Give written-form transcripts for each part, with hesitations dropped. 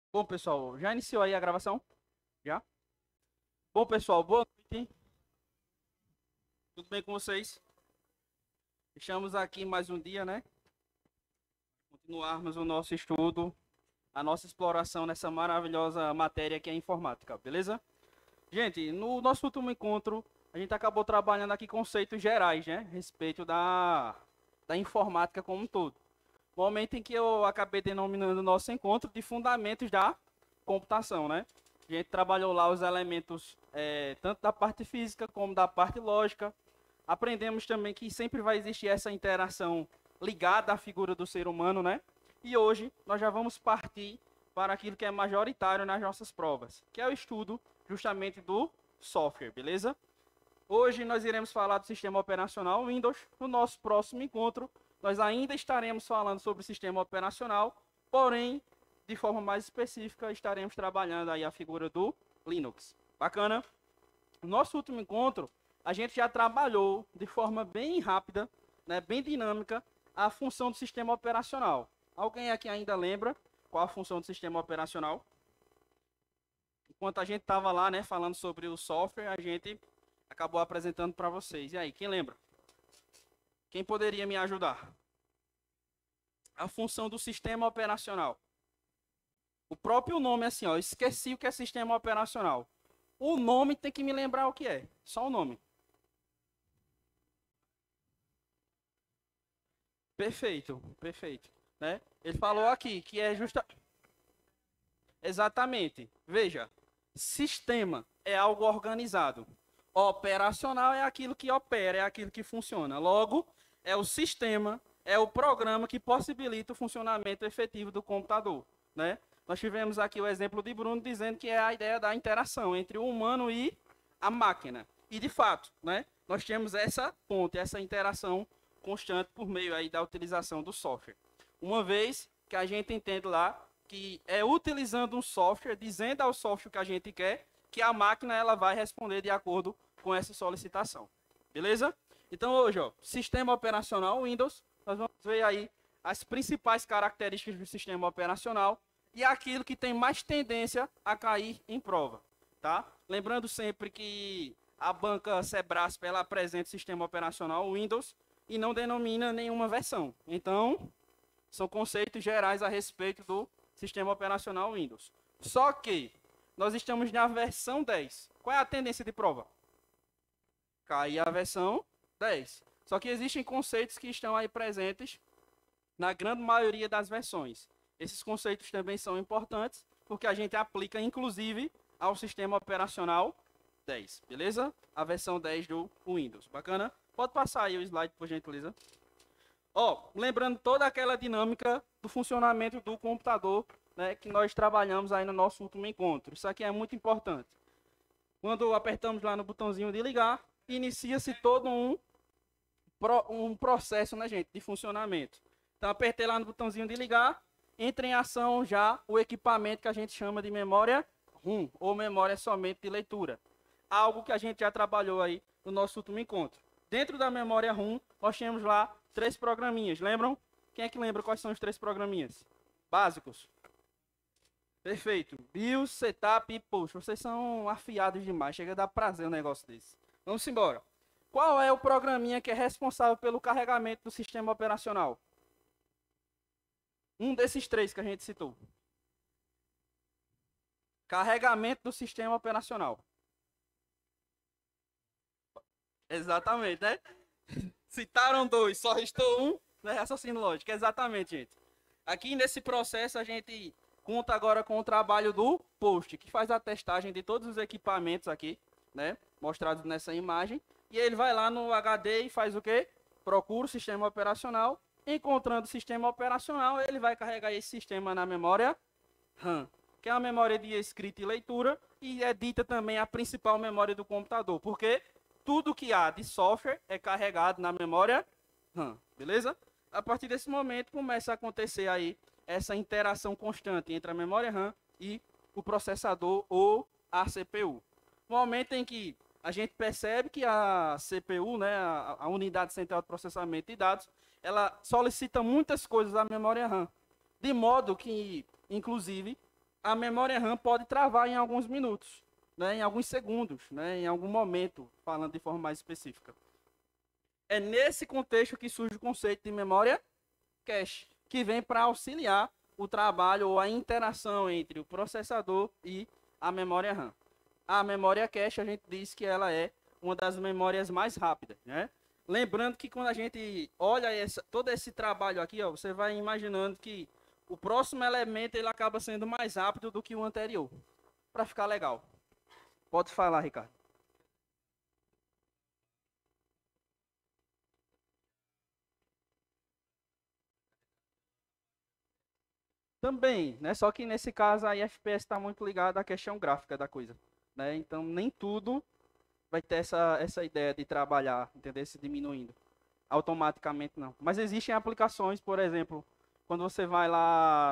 Bom, pessoal, já iniciou aí a gravação? Já? Bom, pessoal, boa noite. Tudo bem com vocês? Estamos aqui mais um dia, né? Continuarmos o nosso estudo, a nossa exploração nessa maravilhosa matéria que é a informática, beleza? Gente, no nosso último encontro, a gente acabou trabalhando aqui conceitos gerais, né? A respeito da informática como um todo. Momento em que eu acabei denominando o nosso encontro de fundamentos da computação, né? A gente trabalhou lá os elementos tanto da parte física como da parte lógica. Aprendemos também que sempre vai existir essa interação ligada à figura do ser humano, né? E hoje nós já vamos partir para aquilo que é majoritário nas nossas provas, que é o estudo justamente do software, beleza? Hoje nós iremos falar do sistema operacional Windows. No nosso próximo encontro, nós ainda estaremos falando sobre o sistema operacional, porém, de forma mais específica, estaremos trabalhando aí a figura do Linux. Bacana? No nosso último encontro, a gente já trabalhou de forma bem rápida, né, bem dinâmica, a função do sistema operacional. Alguém aqui ainda lembra qual a função do sistema operacional? Enquanto a gente estava lá, né, falando sobre o software, a gente acabou apresentando para vocês. E aí, quem lembra? Quem poderia me ajudar? A função do sistema operacional. O próprio nome, assim, ó, esqueci o que é sistema operacional. O nome tem que me lembrar o que é. Só o nome. Perfeito, perfeito. Né? Ele falou aqui que é justa. Exatamente. Veja, sistema é algo organizado. Operacional é aquilo que opera, é aquilo que funciona. Logo, é o sistema, é o programa que possibilita o funcionamento efetivo do computador, né? Nós tivemos aqui o exemplo de Bruno dizendo que é a ideia da interação entre o humano e a máquina. E de fato, né? Nós temos essa ponte, essa interação constante por meio aí da utilização do software. Uma vez que a gente entende lá que é utilizando um software, dizendo ao software que a gente quer, que a máquina ela vai responder de acordo com essa solicitação. Beleza? Então hoje, ó, sistema operacional Windows, nós vamos ver aí as principais características do sistema operacional e aquilo que tem mais tendência a cair em prova, tá? Lembrando sempre que a banca Sebrasp ela apresenta o sistema operacional Windows e não denomina nenhuma versão. Então, são conceitos gerais a respeito do sistema operacional Windows. Só que nós estamos na versão 10. Qual é a tendência de prova? Cair a versão 10. Só que existem conceitos que estão aí presentes na grande maioria das versões. Esses conceitos também são importantes porque a gente aplica inclusive ao sistema operacional 10, beleza? A versão 10 do Windows. Bacana? Pode passar aí o slide, por gentileza. Ó, lembrando toda aquela dinâmica do funcionamento do computador, né, que nós trabalhamos aí no nosso último encontro. Isso aqui é muito importante. Quando apertamos lá no botãozinho de ligar, inicia-se todo um processo, né, gente, de funcionamento. Então, apertei lá no botãozinho de ligar, entra em ação já o equipamento que a gente chama de memória ROM, ou memória somente de leitura. Algo que a gente já trabalhou aí no nosso último encontro. Dentro da memória ROM, nós temos lá três programinhas, lembram? Quem é que lembra quais são os três programinhas? Básicos. Perfeito. BIOS, Setup e Push. Vocês são afiados demais. Chega a dar prazer um negócio desse. Vamos embora. Qual é o programinha que é responsável pelo carregamento do sistema operacional? Um desses três que a gente citou. Carregamento do sistema operacional. Exatamente, né? Citaram dois, só restou um, né? Raciocínio lógico. Exatamente, gente. Aqui nesse processo a gente conta agora com o trabalho do post, que faz a testagem de todos os equipamentos aqui, né? Mostrados nessa imagem. E ele vai lá no HD e faz o quê? Procura o sistema operacional. Encontrando o sistema operacional, ele vai carregar esse sistema na memória RAM, que é a memória de escrita e leitura, e é dita também a principal memória do computador, porque tudo que há de software é carregado na memória RAM, beleza? A partir desse momento começa a acontecer aí essa interação constante entre a memória RAM e o processador ou a CPU. No momento em que a gente percebe que a CPU, né, a unidade central de processamento de dados, ela solicita muitas coisas à memória RAM, de modo que, inclusive, a memória RAM pode travar em alguns minutos, né, em alguns segundos, né, em algum momento, falando de forma mais específica. É nesse contexto que surge o conceito de memória cache, que vem para auxiliar o trabalho ou a interação entre o processador e a memória RAM. A memória cache, a gente diz que ela é uma das memórias mais rápidas, né? Lembrando que quando a gente olha todo esse trabalho aqui, ó, você vai imaginando que o próximo elemento ele acaba sendo mais rápido do que o anterior, para ficar legal. Pode falar, Ricardo. Também, né? Só que nesse caso a FPS está muito ligada à questão gráfica da coisa, né? Então nem tudo vai ter essa ideia de trabalhar, entender? Se diminuindo automaticamente não. Mas existem aplicações, por exemplo, quando você vai lá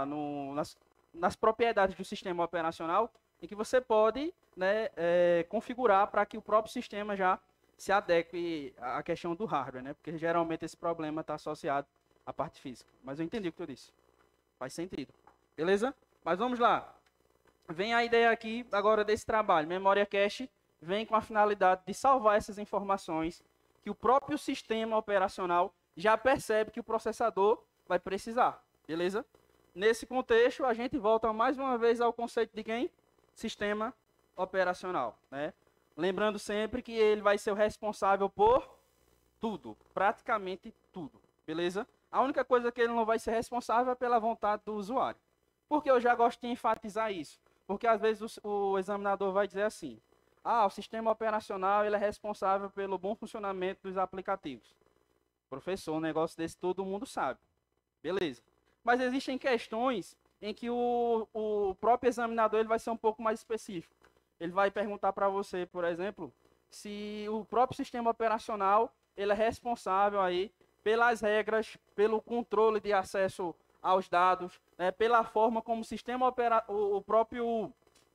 nas propriedades do sistema operacional, em que você pode, né, configurar para que o próprio sistema já se adeque à questão do hardware, né? Porque geralmente esse problema está associado à parte física. Mas eu entendi o que tu disse. Faz sentido. Beleza? Mas vamos lá. Vem a ideia aqui agora desse trabalho. Memória cache vem com a finalidade de salvar essas informações que o próprio sistema operacional já percebe que o processador vai precisar. Beleza? Nesse contexto, a gente volta mais uma vez ao conceito de quem? Sistema operacional, né? Lembrando sempre que ele vai ser o responsável por tudo, praticamente tudo, beleza? A única coisa que ele não vai ser responsável é pela vontade do usuário. Porque eu já gosto de enfatizar isso. Porque às vezes o examinador vai dizer assim: ah, o sistema operacional ele é responsável pelo bom funcionamento dos aplicativos. Professor, um negócio desse todo mundo sabe. Beleza. Mas existem questões em que o próprio examinador ele vai ser um pouco mais específico. Ele vai perguntar para você, por exemplo, se o próprio sistema operacional ele é responsável aí pelas regras, pelo controle de acesso aos dados, né, pela forma como o sistema o próprio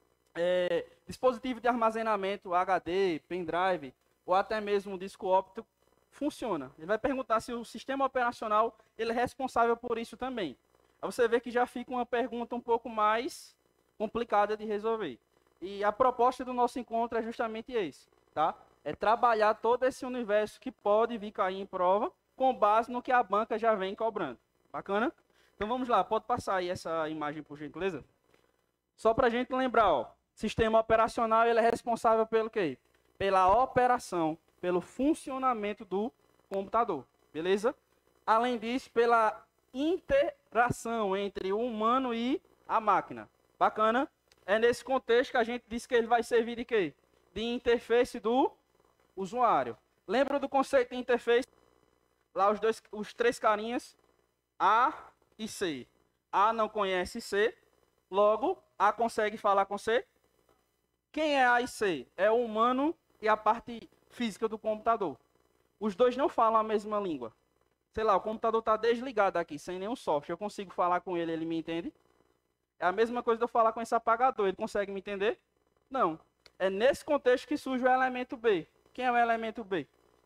dispositivo de armazenamento, HD, pendrive, ou até mesmo disco óptico, funciona. Ele vai perguntar se o sistema operacional ele é responsável por isso também. Aí você vê que já fica uma pergunta um pouco mais complicada de resolver. E a proposta do nosso encontro é justamente esse, tá? É trabalhar todo esse universo que pode vir cair em prova com base no que a banca já vem cobrando. Bacana? Então vamos lá, pode passar aí essa imagem por gentileza? Só para a gente lembrar, ó, sistema operacional ele é responsável pelo quê? Pela operação, pelo funcionamento do computador, beleza? Além disso, pela interação entre o humano e a máquina. Bacana? É nesse contexto que a gente diz que ele vai servir de quê? De interface do usuário. Lembra do conceito de interface? Lá os três carinhas, A e C. A não conhece C, logo A consegue falar com C. Quem é A e C? É o humano e a parte física do computador. Os dois não falam a mesma língua. Sei lá, o computador está desligado aqui, sem nenhum software. Eu consigo falar com ele, ele me entende? É a mesma coisa de eu falar com esse apagador. Ele consegue me entender? Não. É nesse contexto que surge o elemento B. Quem é o elemento B?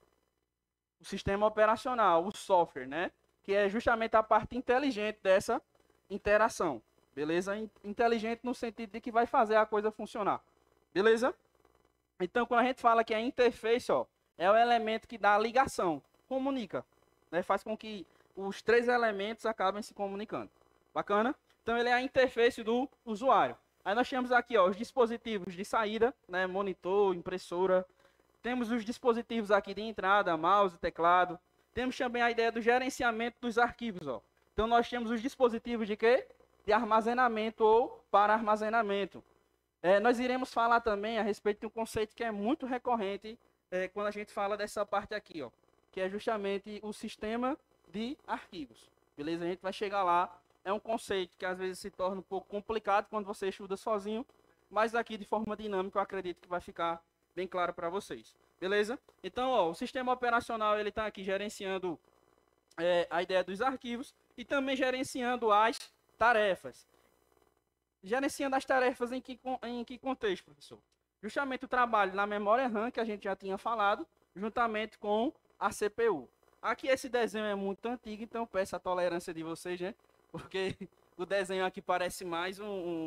O sistema operacional, o software, né? Que é justamente a parte inteligente dessa interação. Beleza? Inteligente no sentido de que vai fazer a coisa funcionar. Beleza? Então, quando a gente fala que a interface, ó, é o elemento que dá a ligação, comunica, né? Faz com que os três elementos acabem se comunicando. Bacana? Então, ele é a interface do usuário. Aí nós temos aqui, ó, os dispositivos de saída, né? Monitor, impressora. Temos os dispositivos aqui de entrada, mouse, teclado. Temos também a ideia do gerenciamento dos arquivos, ó. Então, nós temos os dispositivos de quê? De armazenamento ou para armazenamento. Nós iremos falar também a respeito de um conceito que é muito recorrente quando a gente fala dessa parte aqui, ó, que é justamente o sistema de arquivos. Beleza? A gente vai chegar lá. É um conceito que às vezes se torna um pouco complicado quando você estuda sozinho, mas aqui de forma dinâmica eu acredito que vai ficar bem claro para vocês. Beleza? Então, ó, o sistema operacional ele está aqui gerenciando a ideia dos arquivos e também gerenciando as tarefas. Gerenciando as tarefas em que contexto, professor? Justamente o trabalho na memória RAM, que a gente já tinha falado, juntamente com a CPU. Aqui esse desenho é muito antigo, então peço a tolerância de vocês, né? Porque o desenho aqui parece mais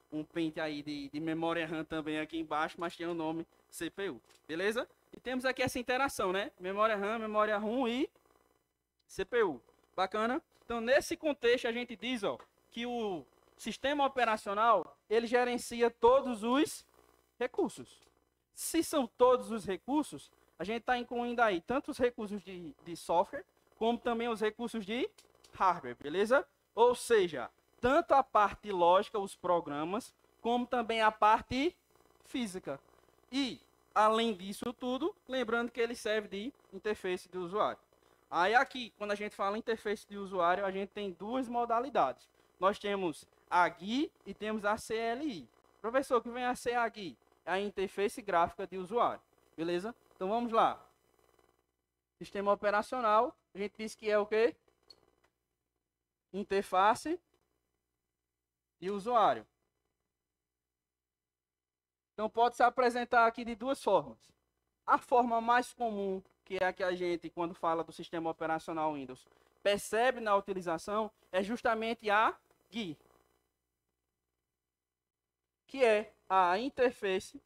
um pente aí de memória RAM também aqui embaixo, mas tem o nome CPU, beleza? E temos aqui essa interação, né? Memória RAM, memória ROM e CPU. Bacana? Então, nesse contexto, a gente diz, ó, que o sistema operacional, ele gerencia todos os recursos. Se são todos os recursos, a gente está incluindo aí tanto os recursos de software, como também os recursos de hardware, beleza? Ou seja, tanto a parte lógica, os programas, como também a parte física. E, além disso tudo, lembrando que ele serve de interface de usuário. Aí aqui, quando a gente fala interface de usuário, a gente tem duas modalidades. Nós temos a GUI e temos a CLI. Professor, o que vem a ser a GUI? É a interface gráfica de usuário. Beleza? Então vamos lá. Sistema operacional, a gente diz que é o quê? Interface de usuário. Então pode se apresentar aqui de duas formas. A forma mais comum, que é a que a gente, quando fala do sistema operacional Windows, percebe na utilização, é justamente a GUI, que é a interface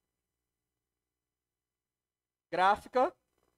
gráfica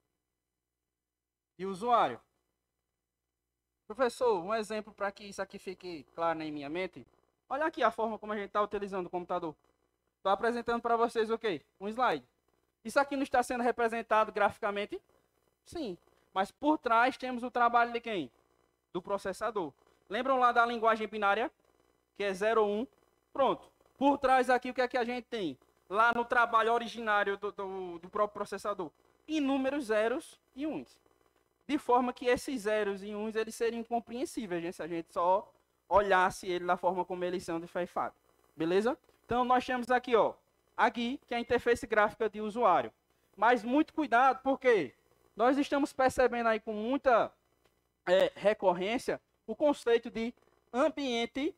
de usuário. Professor, um exemplo para que isso aqui fique claro em minha mente. Olha aqui a forma como a gente está utilizando o computador. Estou apresentando para vocês o quê? Um slide. Isso aqui não está sendo representado graficamente? Sim. Mas por trás temos o trabalho de quem? Do processador. Lembram lá da linguagem binária? Que é 0 ou 1. Pronto. Por trás aqui o que é que a gente tem? Lá no trabalho originário do próprio processador. Inúmeros zeros e uns. De forma que esses zeros e uns eles seriam incompreensíveis, gente, se a gente só olhasse ele da forma como eles são defeifados. Beleza? Então nós temos aqui, ó, a GUI, que é a interface gráfica de usuário. Mas muito cuidado, porque nós estamos percebendo aí com muita recorrência o conceito de ambiente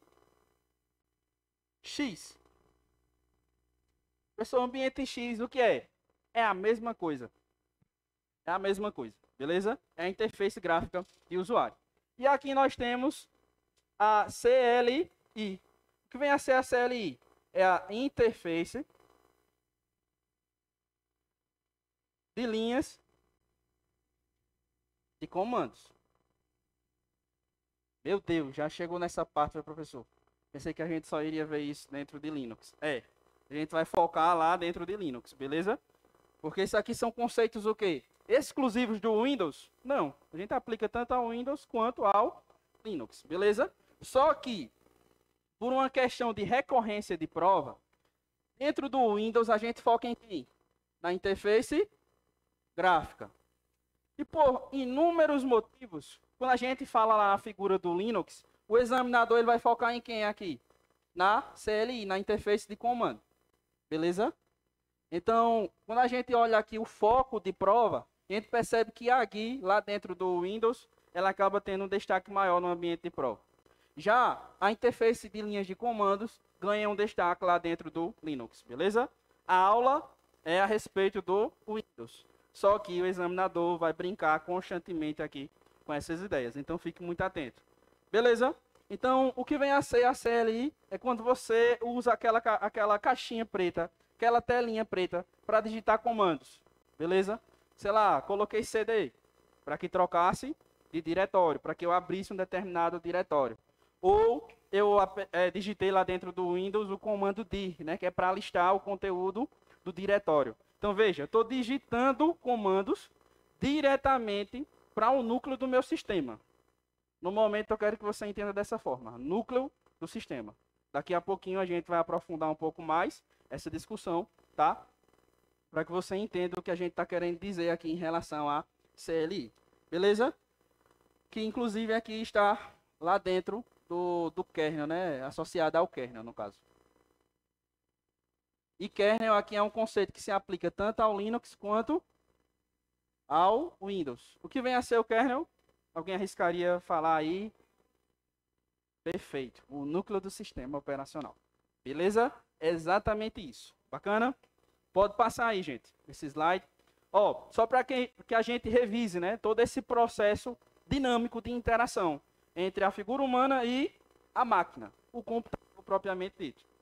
X. Pessoal, ambiente X, o que é? É a mesma coisa. É a mesma coisa, beleza? É a interface gráfica de usuário. E aqui nós temos a CLI. O que vem a ser a CLI? É a interface de linhas de comandos. Meu Deus, já chegou nessa parte, meu professor. Pensei que a gente só iria ver isso dentro de Linux. A gente vai focar lá dentro de Linux, beleza? Porque isso aqui são conceitos o quê? Exclusivos do Windows? Não. A gente aplica tanto ao Windows quanto ao Linux, beleza? Só que, por uma questão de recorrência de prova, dentro do Windows a gente foca em quem? Na interface gráfica. E por inúmeros motivos, quando a gente fala lá a figura do Linux, o examinador ele vai focar em quem aqui? Na CLI, na interface de comando. Beleza? Então, quando a gente olha aqui o foco de prova, a gente percebe que a GUI, lá dentro do Windows, ela acaba tendo um destaque maior no ambiente de prova. Já a interface de linhas de comandos ganha um destaque lá dentro do Linux, beleza? A aula é a respeito do Windows. Só que o examinador vai brincar constantemente aqui com essas ideias. Então, fique muito atento. Beleza? Então, o que vem a ser a CLI é quando você usa aquela caixinha preta, aquela telinha preta para digitar comandos. Beleza? Sei lá, coloquei CD para que trocasse de diretório, para que eu abrisse um determinado diretório. Ou eu digitei lá dentro do Windows o comando dir, né, que é para listar o conteúdo do diretório. Então, veja, eu estou digitando comandos diretamente para o núcleo do meu sistema. No momento, eu quero que você entenda dessa forma. Núcleo do sistema. Daqui a pouquinho, a gente vai aprofundar um pouco mais essa discussão, tá? Para que você entenda o que a gente está querendo dizer aqui em relação a CLI. Beleza? Que, inclusive, aqui está lá dentro do kernel, né? Associado ao kernel, no caso. E kernel aqui é um conceito que se aplica tanto ao Linux quanto ao Windows. O que vem a ser o kernel? Alguém arriscaria falar aí? Perfeito. O núcleo do sistema operacional. Beleza? É exatamente isso. Bacana? Pode passar aí, gente, esse slide. Ó, só para que a gente revise, né, todo esse processo dinâmico de interação entre a figura humana e a máquina, o computador propriamente dito.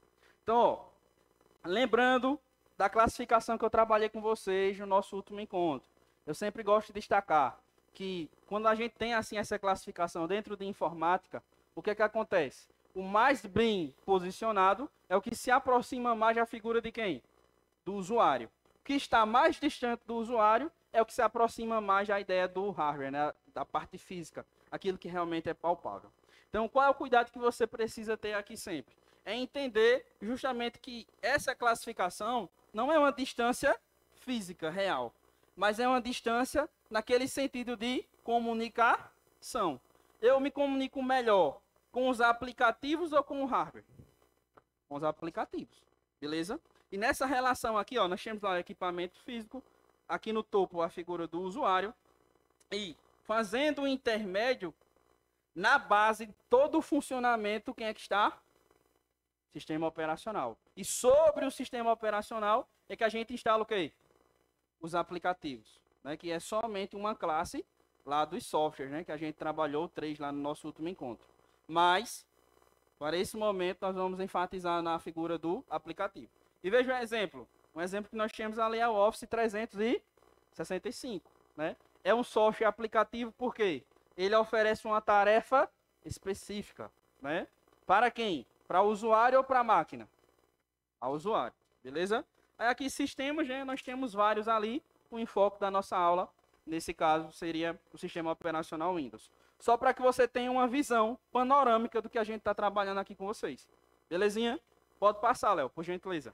Então, ó, lembrando da classificação que eu trabalhei com vocês no nosso último encontro. Eu sempre gosto de destacar que quando a gente tem assim essa classificação dentro de informática, o que é que acontece? O mais bem posicionado é o que se aproxima mais da figura de quem? Do usuário. O que está mais distante do usuário é o que se aproxima mais da ideia do hardware, né? Da parte física, aquilo que realmente é palpável. Então, qual é o cuidado que você precisa ter aqui sempre? É entender justamente que essa classificação não é uma distância física real, mas é uma distância naquele sentido de comunicação. Eu me comunico melhor com os aplicativos ou com o hardware? Com os aplicativos, beleza? E nessa relação aqui, ó, nós temos lá o equipamento físico, aqui no topo a figura do usuário, e fazendo o intermédio, na base, todo o funcionamento, quem é que está? Sistema operacional. E sobre o sistema operacional é que a gente instala o quê? Os aplicativos, né? Que é somente uma classe lá dos softwares, né? Que a gente trabalhou 3 lá no nosso último encontro. Mas, para esse momento, nós vamos enfatizar na figura do aplicativo. E veja um exemplo que nós temos ali é o Office 365, né? É um software aplicativo porque ele oferece uma tarefa específica, né? Para quem? Para o usuário ou para a máquina? Ao usuário, beleza? Aí aqui sistemas, né? Nós temos vários ali. O enfoque da nossa aula, nesse caso, seria o sistema operacional Windows. Só para que você tenha uma visão panorâmica do que a gente está trabalhando aqui com vocês. Belezinha? Pode passar, Léo, por gentileza.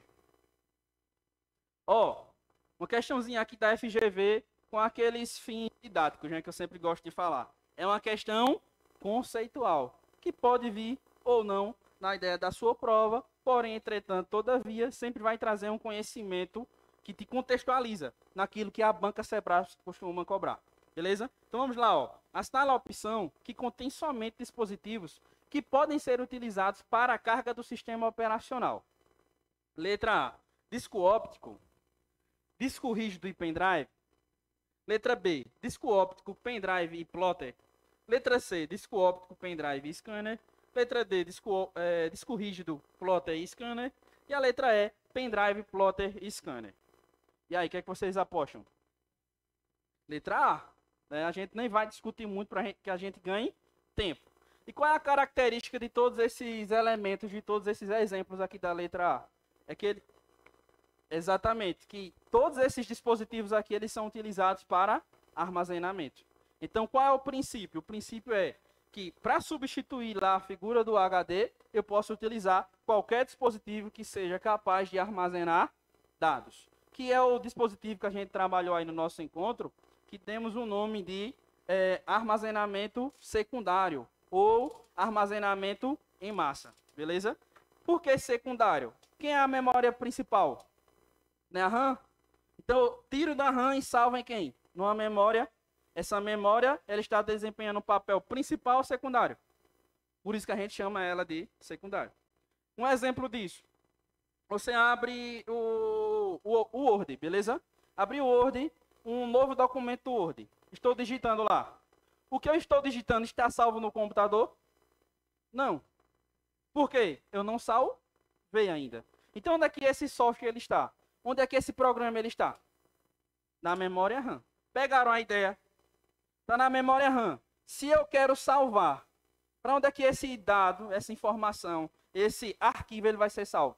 Ó, uma questãozinha aqui da FGV com aqueles fins didáticos, né, que eu sempre gosto de falar. É uma questão conceitual, que pode vir ou não na ideia da sua prova, porém, entretanto, todavia, sempre vai trazer um conhecimento que te contextualiza naquilo que a banca Sebrae costuma cobrar. Beleza? Então vamos lá, ó. Assinala a opção que contém somente dispositivos que podem ser utilizados para a carga do sistema operacional. Letra A, disco óptico, disco rígido e pendrive. Letra B, disco óptico, pendrive e plotter. Letra C, disco óptico, pendrive e scanner. Letra D, disco rígido, plotter e scanner. E a letra E, pendrive, plotter e scanner. E aí, o que é que vocês apostam? Letra A. Né? A gente nem vai discutir muito para que a gente ganhe tempo. E qual é a característica de todos esses elementos, de todos esses exemplos aqui da letra A? É que ele... Exatamente, que todos esses dispositivos aqui, eles são utilizados para armazenamento. Então, qual é o princípio? O princípio é que, para substituir lá a figura do HD, eu posso utilizar qualquer dispositivo que seja capaz de armazenar dados. Que é o dispositivo que a gente trabalhou aí no nosso encontro, que temos o nome de armazenamento secundário ou armazenamento em massa, beleza? Por que secundário? Quem é a memória principal? Né, a RAM? Então, eu tiro da RAM e salvo em quem? Numa memória. Essa memória, ela está desempenhando um papel principal ou secundário. Por isso que a gente chama ela de secundário. Um exemplo disso. Você abre o Word, beleza? Abre o Word, um novo documento Word. Estou digitando lá. O que eu estou digitando está salvo no computador? Não. Por quê? Eu não salvei ainda. Então, onde é que esse software ele está? Onde é que esse programa ele está? Na memória RAM. Pegaram a ideia? Está na memória RAM. Se eu quero salvar, para onde é que esse dado, essa informação, esse arquivo ele vai ser salvo?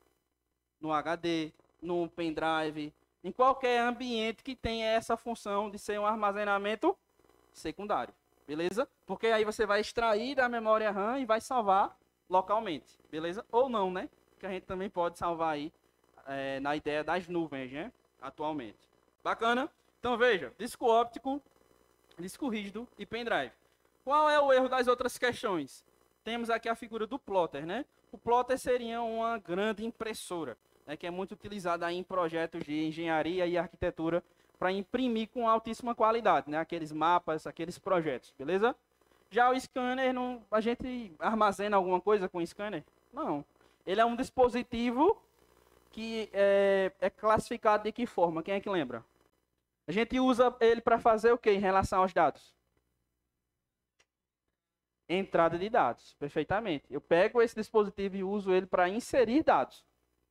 No HD, no pendrive, em qualquer ambiente que tenha essa função de ser um armazenamento secundário. Beleza? Porque aí você vai extrair da memória RAM e vai salvar localmente. Beleza? Ou não, né? Que a gente também pode salvar aí na ideia das nuvens, né? Atualmente. Bacana? Então veja, disco óptico, disco rígido e pendrive. Qual é o erro das outras questões? Temos aqui a figura do plotter, né? O plotter seria uma grande impressora, né, que é muito utilizada aí em projetos de engenharia e arquitetura para imprimir com altíssima qualidade, né? Aqueles mapas, aqueles projetos, beleza? Já o scanner, a gente armazena alguma coisa com o scanner? Não. Ele é um dispositivo que é classificado de que forma? Quem é que lembra? A gente usa ele para fazer o que em relação aos dados? Entrada de dados, perfeitamente. Eu pego esse dispositivo e uso ele para inserir dados.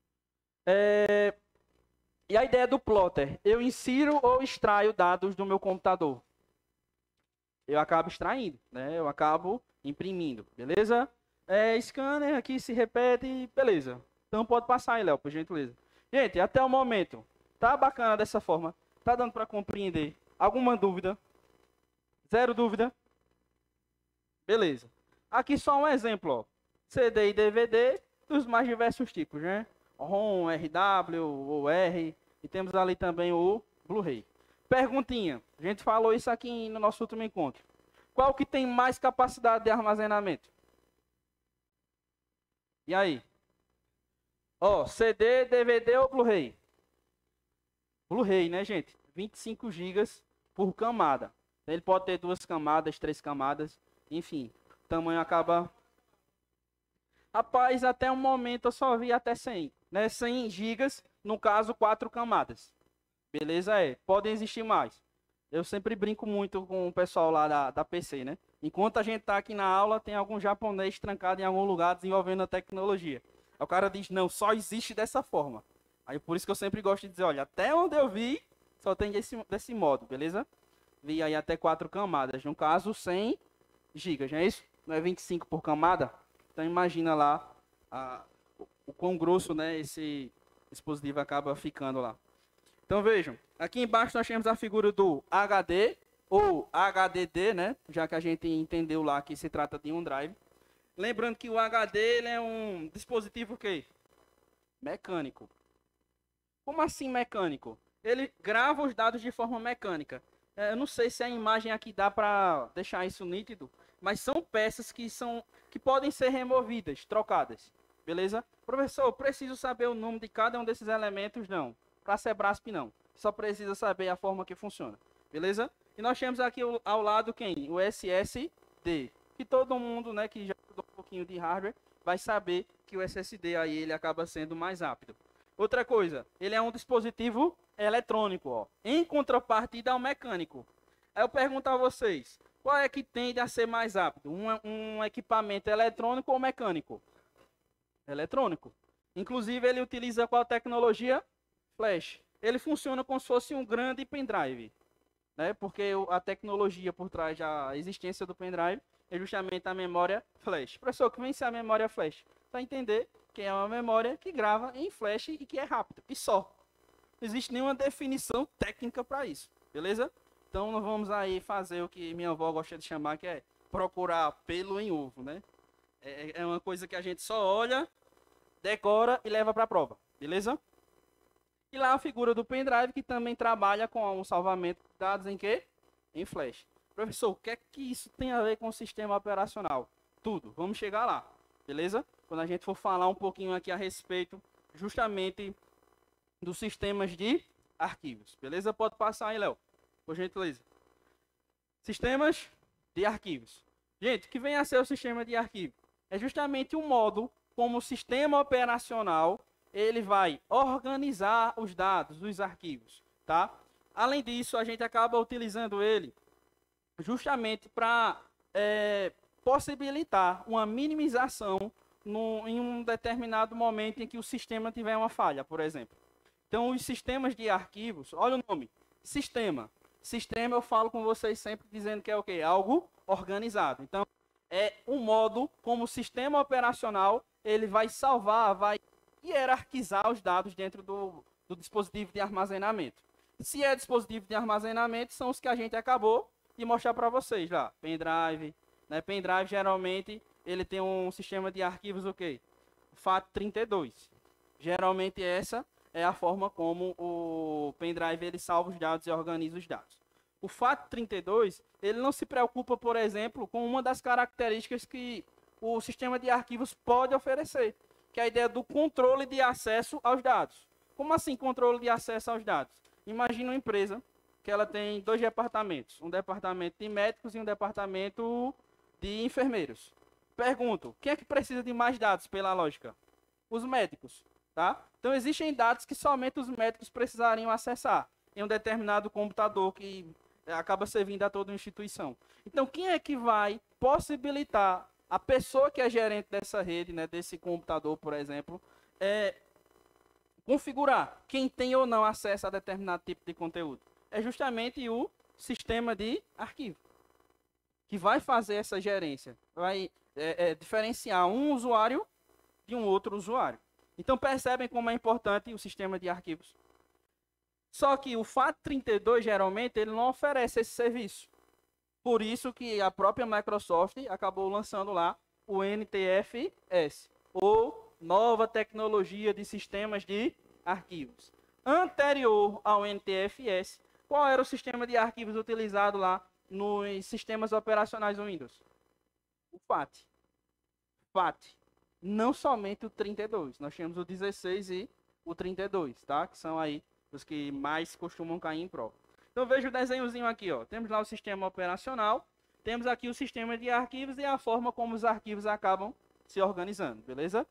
E a ideia do plotter, eu insiro ou extraio dados do meu computador? Eu acabo extraindo, né? Eu acabo imprimindo, beleza? Scanner aqui se repete, beleza. Então pode passar aí, Léo, por gentileza. Gente, até o momento, tá bacana dessa forma? Tá dando para compreender? Alguma dúvida? Zero dúvida? Beleza. Aqui só um exemplo, ó. CD e DVD dos mais diversos tipos, né? ROM, RW, OR, e temos ali também o Blu-ray. Perguntinha, a gente falou isso aqui no nosso último encontro. Qual que tem mais capacidade de armazenamento? E aí? Ó, CD, DVD ou Blu-ray? Blu-ray, né, gente? 25 gigas por camada. Ele pode ter 2 camadas, 3 camadas, enfim. O tamanho acaba... Rapaz, até o momento eu só vi até 100, né? 100 gigas, no caso, 4 camadas. Beleza? Podem existir mais. Eu sempre brinco muito com o pessoal lá da PC, né? Enquanto a gente tá aqui na aula, tem algum japonês trancado em algum lugar desenvolvendo a tecnologia. Aí o cara diz, não, só existe dessa forma. Aí por isso que eu sempre gosto de dizer, olha, até onde eu vi, só tem desse modo, beleza? Vi aí até 4 camadas. No caso, 100 gigas, não é isso? Não é 25 por camada? Então imagina lá o quão grosso, né, esse dispositivo acaba ficando lá. Então vejam, aqui embaixo nós temos a figura do HD ou HDD, né? Já que a gente entendeu lá que se trata de um drive. Lembrando que o HD ele é um dispositivo que mecânico. Como assim mecânico? Ele grava os dados de forma mecânica. Eu não sei se a imagem aqui dá para deixar isso nítido, mas são peças que podem ser removidas, trocadas. Beleza? Professor, eu preciso saber o nome de cada um desses elementos? Não. Para Sebrasp, não. Só precisa saber a forma que funciona. Beleza? E nós temos aqui ao lado quem? O SSD. Que todo mundo, né, que já estudou um pouquinho de hardware, vai saber que o SSD aí ele acaba sendo mais rápido. Outra coisa, ele é um dispositivo eletrônico, ó, em contrapartida ao mecânico. Aí eu pergunto a vocês, qual é que tende a ser mais rápido? Um equipamento eletrônico ou mecânico? Eletrônico. Inclusive, ele utiliza qual tecnologia? Flash. Ele funciona como se fosse um grande pendrive, né? Porque a tecnologia por trás da existência do pendrive é justamente a memória flash. Professor, o que vem ser a memória flash? Para entender que é uma memória que grava em flash e que é rápido. E só. Não existe nenhuma definição técnica para isso. Beleza? Então nós vamos aí fazer o que minha avó gosta de chamar, que é procurar pelo em ovo, né? É uma coisa que a gente só olha, decora e leva para a prova. Beleza? E lá a figura do pendrive, que também trabalha com o salvamento de dados em quê? Em flash. Professor, o que é que isso tem a ver com o sistema operacional? Tudo. Vamos chegar lá. Beleza? Quando a gente for falar um pouquinho aqui a respeito justamente dos sistemas de arquivos. Beleza? Pode passar aí, Léo. Por gentileza. Sistemas de arquivos. Gente, o que vem a ser o sistema de arquivo? É justamente um modo como o sistema operacional ele vai organizar os dados dos arquivos, tá? Além disso, a gente acaba utilizando ele justamente para possibilitar uma minimização em um determinado momento em que o sistema tiver uma falha, por exemplo. Então, os sistemas de arquivos, olha o nome, sistema. Sistema eu falo com vocês sempre dizendo que é o quê? Algo organizado. Então, é um modo como o sistema operacional ele vai salvar, vai hierarquizar os dados dentro do dispositivo de armazenamento. Se é dispositivo de armazenamento, são os que a gente acabou de mostrar para vocês lá. Pendrive, né? Pendrive geralmente ele tem um sistema de arquivos o quê? FAT32. Geralmente essa é a forma como o pendrive ele salva os dados e organiza os dados. O FAT32 ele não se preocupa, por exemplo, com uma das características que o sistema de arquivos pode oferecer, que é a ideia do controle de acesso aos dados. Como assim controle de acesso aos dados? Imagina uma empresa que ela tem 2 departamentos, um departamento de médicos e um departamento de enfermeiros. Pergunto, quem é que precisa de mais dados pela lógica? Os médicos, tá? Então existem dados que somente os médicos precisariam acessar em um determinado computador que acaba servindo a toda a instituição. Então, quem é que vai possibilitar a pessoa que é gerente dessa rede, né, desse computador, por exemplo, configurar quem tem ou não acesso a determinado tipo de conteúdo? É justamente o sistema de arquivo, que vai fazer essa gerência, vai diferenciar um usuário de um outro usuário. Então, percebem como é importante o sistema de arquivos. Só que o FAT32, geralmente, ele não oferece esse serviço. Por isso que a própria Microsoft acabou lançando lá o NTFS, ou Nova Tecnologia de Sistemas de Arquivos. Anterior ao NTFS, qual era o sistema de arquivos utilizado lá nos sistemas operacionais do Windows? O FAT. FAT. Não somente o 32. Nós tínhamos o 16 e o 32, tá? Que são aí os que mais costumam cair em prova. Então veja o desenhozinho aqui, ó. Temos lá o sistema operacional, temos aqui o sistema de arquivos e a forma como os arquivos acabam se organizando, beleza?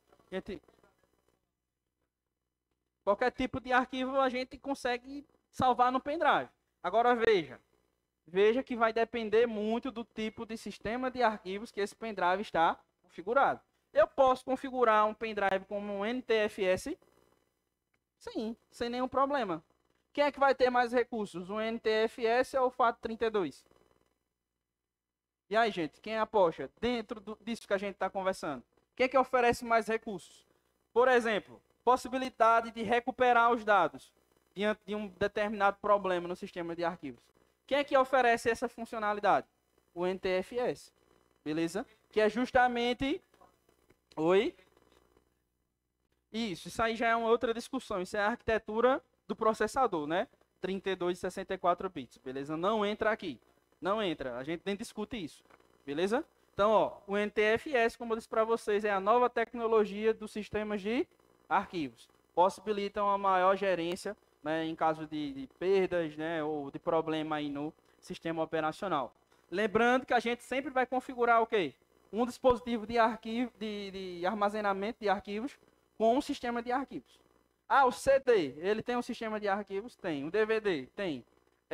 Qualquer tipo de arquivo a gente consegue salvar no pendrive. Agora veja que vai depender muito do tipo de sistema de arquivos que esse pendrive está configurado. Eu posso configurar um pendrive como um NTFS? Sim, sem nenhum problema. Quem é que vai ter mais recursos? O NTFS ou o FAT32? E aí, gente, quem aposta dentro disso que a gente está conversando? Quem é que oferece mais recursos? Por exemplo, possibilidade de recuperar os dados diante de um determinado problema no sistema de arquivos. Quem é que oferece essa funcionalidade? O NTFS, beleza? Que é justamente... Oi? Isso aí já é uma outra discussão. Isso é a arquitetura do processador, né? 32 e 64 bits, beleza? Não entra aqui. Não entra. A gente nem discute isso, beleza? Então, ó, o NTFS, como eu disse para vocês, é a nova tecnologia dos sistemas de arquivos. Possibilitam uma maior gerência, né, em caso de perdas, né, ou de problema aí no sistema operacional. Lembrando que a gente sempre vai configurar o quê? Um dispositivo de arquivo, de armazenamento de arquivos com um sistema de arquivos. Ah, o CD, ele tem um sistema de arquivos? Tem. O DVD? Tem.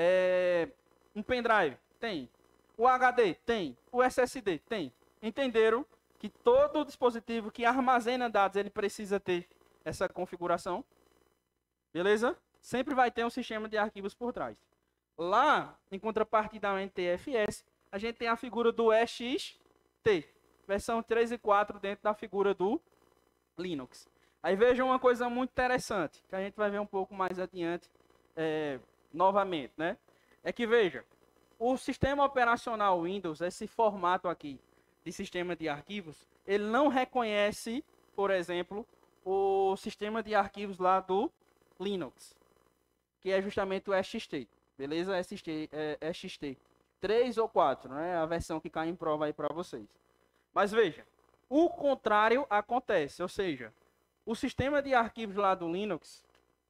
Um pendrive? Tem. O HD? Tem. O SSD? Tem. Entenderam que todo dispositivo que armazena dados, ele precisa ter essa configuração? Beleza? Sempre vai ter um sistema de arquivos por trás. Lá, em contrapartida ao NTFS, a gente tem a figura do EXT, versão 3 e 4 dentro da figura do Linux. Aí vejam uma coisa muito interessante, que a gente vai ver um pouco mais adiante novamente, né? É que veja, o sistema operacional Windows, esse formato aqui de sistema de arquivos, ele não reconhece, por exemplo, o sistema de arquivos lá do Linux, que é justamente o XT, beleza? XT 3 ou 4, né? A versão que cai em prova aí para vocês. Mas veja, o contrário acontece, ou seja, o sistema de arquivos lá do Linux,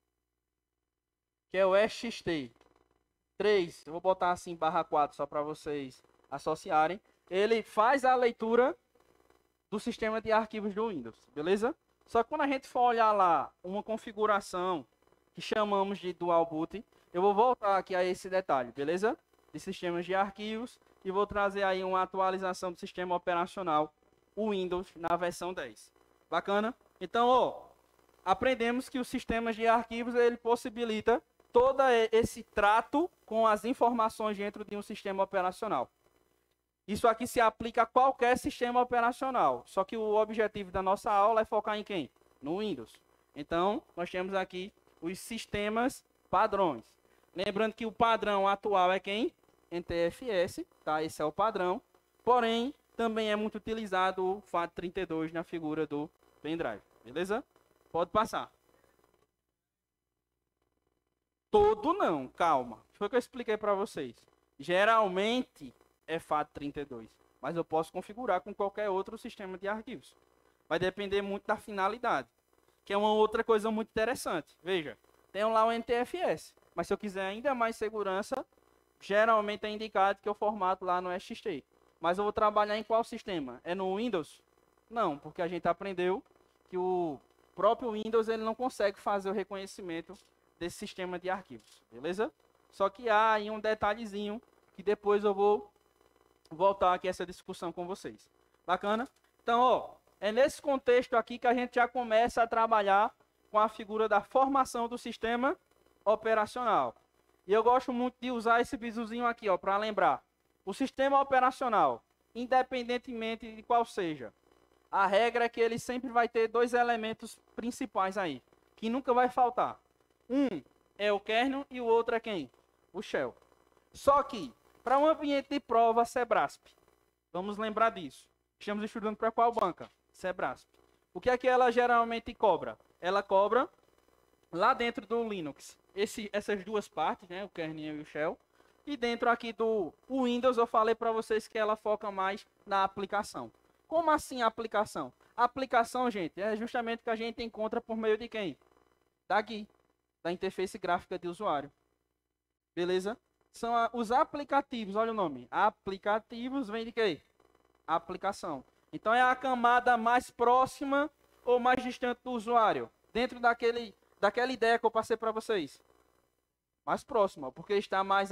que é o XT 3, eu vou botar assim /4 só para vocês associarem, ele faz a leitura do sistema de arquivos do Windows, beleza? Só que quando a gente for olhar lá uma configuração que chamamos de dual boot, eu vou voltar aqui a esse detalhe, beleza? De sistemas de arquivos e vou trazer aí uma atualização do sistema operacional, o Windows na versão 10. Bacana? Então, ó, aprendemos que os sistemas de arquivos ele possibilita todo esse trato com as informações dentro de um sistema operacional. Isso aqui se aplica a qualquer sistema operacional, só que o objetivo da nossa aula é focar em quem? No Windows. Então, nós temos aqui os sistemas padrões. Lembrando que o padrão atual é quem? NTFS, tá? Esse é o padrão. Porém, também é muito utilizado o FAT32 na figura do pendrive, beleza? Pode passar. Todo não, calma. Foi o que eu expliquei para vocês. Geralmente é FAT32, mas eu posso configurar com qualquer outro sistema de arquivos. Vai depender muito da finalidade, que é uma outra coisa muito interessante. Veja, tem lá o NTFS, mas se eu quiser ainda mais segurança, geralmente é indicado que eu formato lá no XT. Mas eu vou trabalhar em qual sistema? É no Windows? Não, porque a gente aprendeu que o próprio Windows ele não consegue fazer o reconhecimento desse sistema de arquivos, beleza? Só que há aí um detalhezinho que depois eu vou voltar aqui a essa discussão com vocês. Bacana? Então, ó, é nesse contexto aqui que a gente já começa a trabalhar com a figura da formação do sistema operacional. E eu gosto muito de usar esse visuzinho aqui, ó, para lembrar. O sistema operacional, independentemente de qual seja, a regra é que ele sempre vai ter dois elementos principais aí, que nunca vai faltar. Um é o kernel e o outro é quem? O shell. Só que, para um ambiente de prova, Sebrasp. Vamos lembrar disso. Estamos estudando para qual banca? Sebrasp. O que é que ela geralmente cobra? Ela cobra lá dentro do Linux essas duas partes, né, o kernel e o shell. E dentro aqui do Windows eu falei para vocês que ela foca mais na aplicação. Como assim a aplicação? A aplicação, gente, é justamente o que a gente encontra por meio de quem? Da GUI, da interface gráfica de usuário. Beleza? São os aplicativos, olha o nome. Aplicativos vem de quê? Aplicação. Então é a camada mais próxima ou mais distante do usuário. Dentro daquela ideia que eu passei para vocês. Mais próxima, porque está mais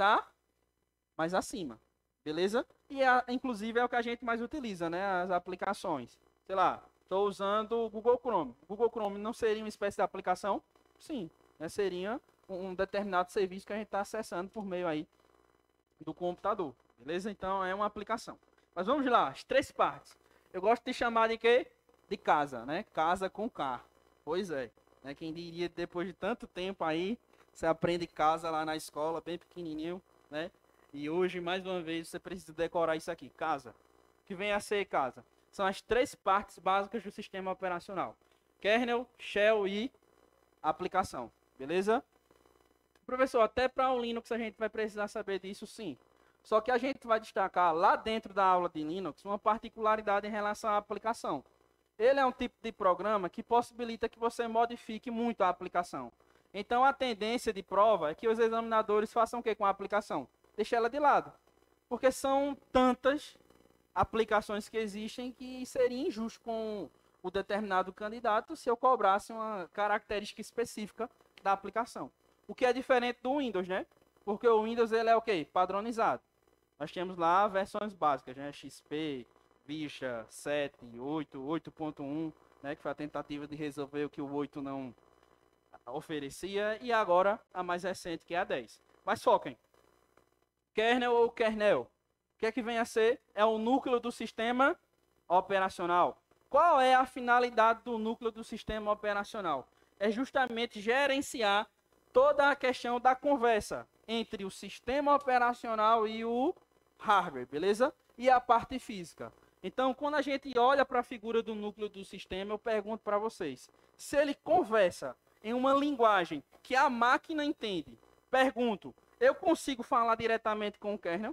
acima. Beleza? E inclusive é o que a gente mais utiliza, né? As aplicações. Sei lá, estou usando o Google Chrome. O Google Chrome não seria uma espécie de aplicação? Sim, né? Seria um determinado serviço que a gente está acessando por meio aí do computador. Beleza? Então é uma aplicação. Mas vamos lá, as três partes. Eu gosto de chamar de quê? De casa, né? Casa com K. Pois é. Né? Quem diria, depois de tanto tempo aí, você aprende casa lá na escola, bem pequenininho, né? E hoje, mais uma vez, você precisa decorar isso aqui, casa. O que vem a ser casa? São as três partes básicas do sistema operacional. Kernel, shell e aplicação. Beleza? Professor, até para o Linux a gente vai precisar saber disso, sim. Só que a gente vai destacar lá dentro da aula de Linux uma particularidade em relação à aplicação. Ele é um tipo de programa que possibilita que você modifique muito a aplicação. Então a tendência de prova é que os examinadores façam o que com a aplicação? Deixa ela de lado. Porque são tantas aplicações que existem que seria injusto com o determinado candidato se eu cobrasse uma característica específica da aplicação. O que é diferente do Windows, né? Porque o Windows ele é o quê? Padronizado. Nós temos lá versões básicas, né? XP, Vista, 7, 8, 8.1, né? Que foi a tentativa de resolver o que o 8 não oferecia. E agora a mais recente, que é a 10. Mas foquem. Kernel ou kernel? O que é que vem a ser? É o núcleo do sistema operacional. Qual é a finalidade do núcleo do sistema operacional? É justamente gerenciar toda a questão da conversa entre o sistema operacional e o hardware, beleza? E a parte física. Então, quando a gente olha para a figura do núcleo do sistema, eu pergunto para vocês, se ele conversa em uma linguagem que a máquina entende, pergunto, eu consigo falar diretamente com o kernel?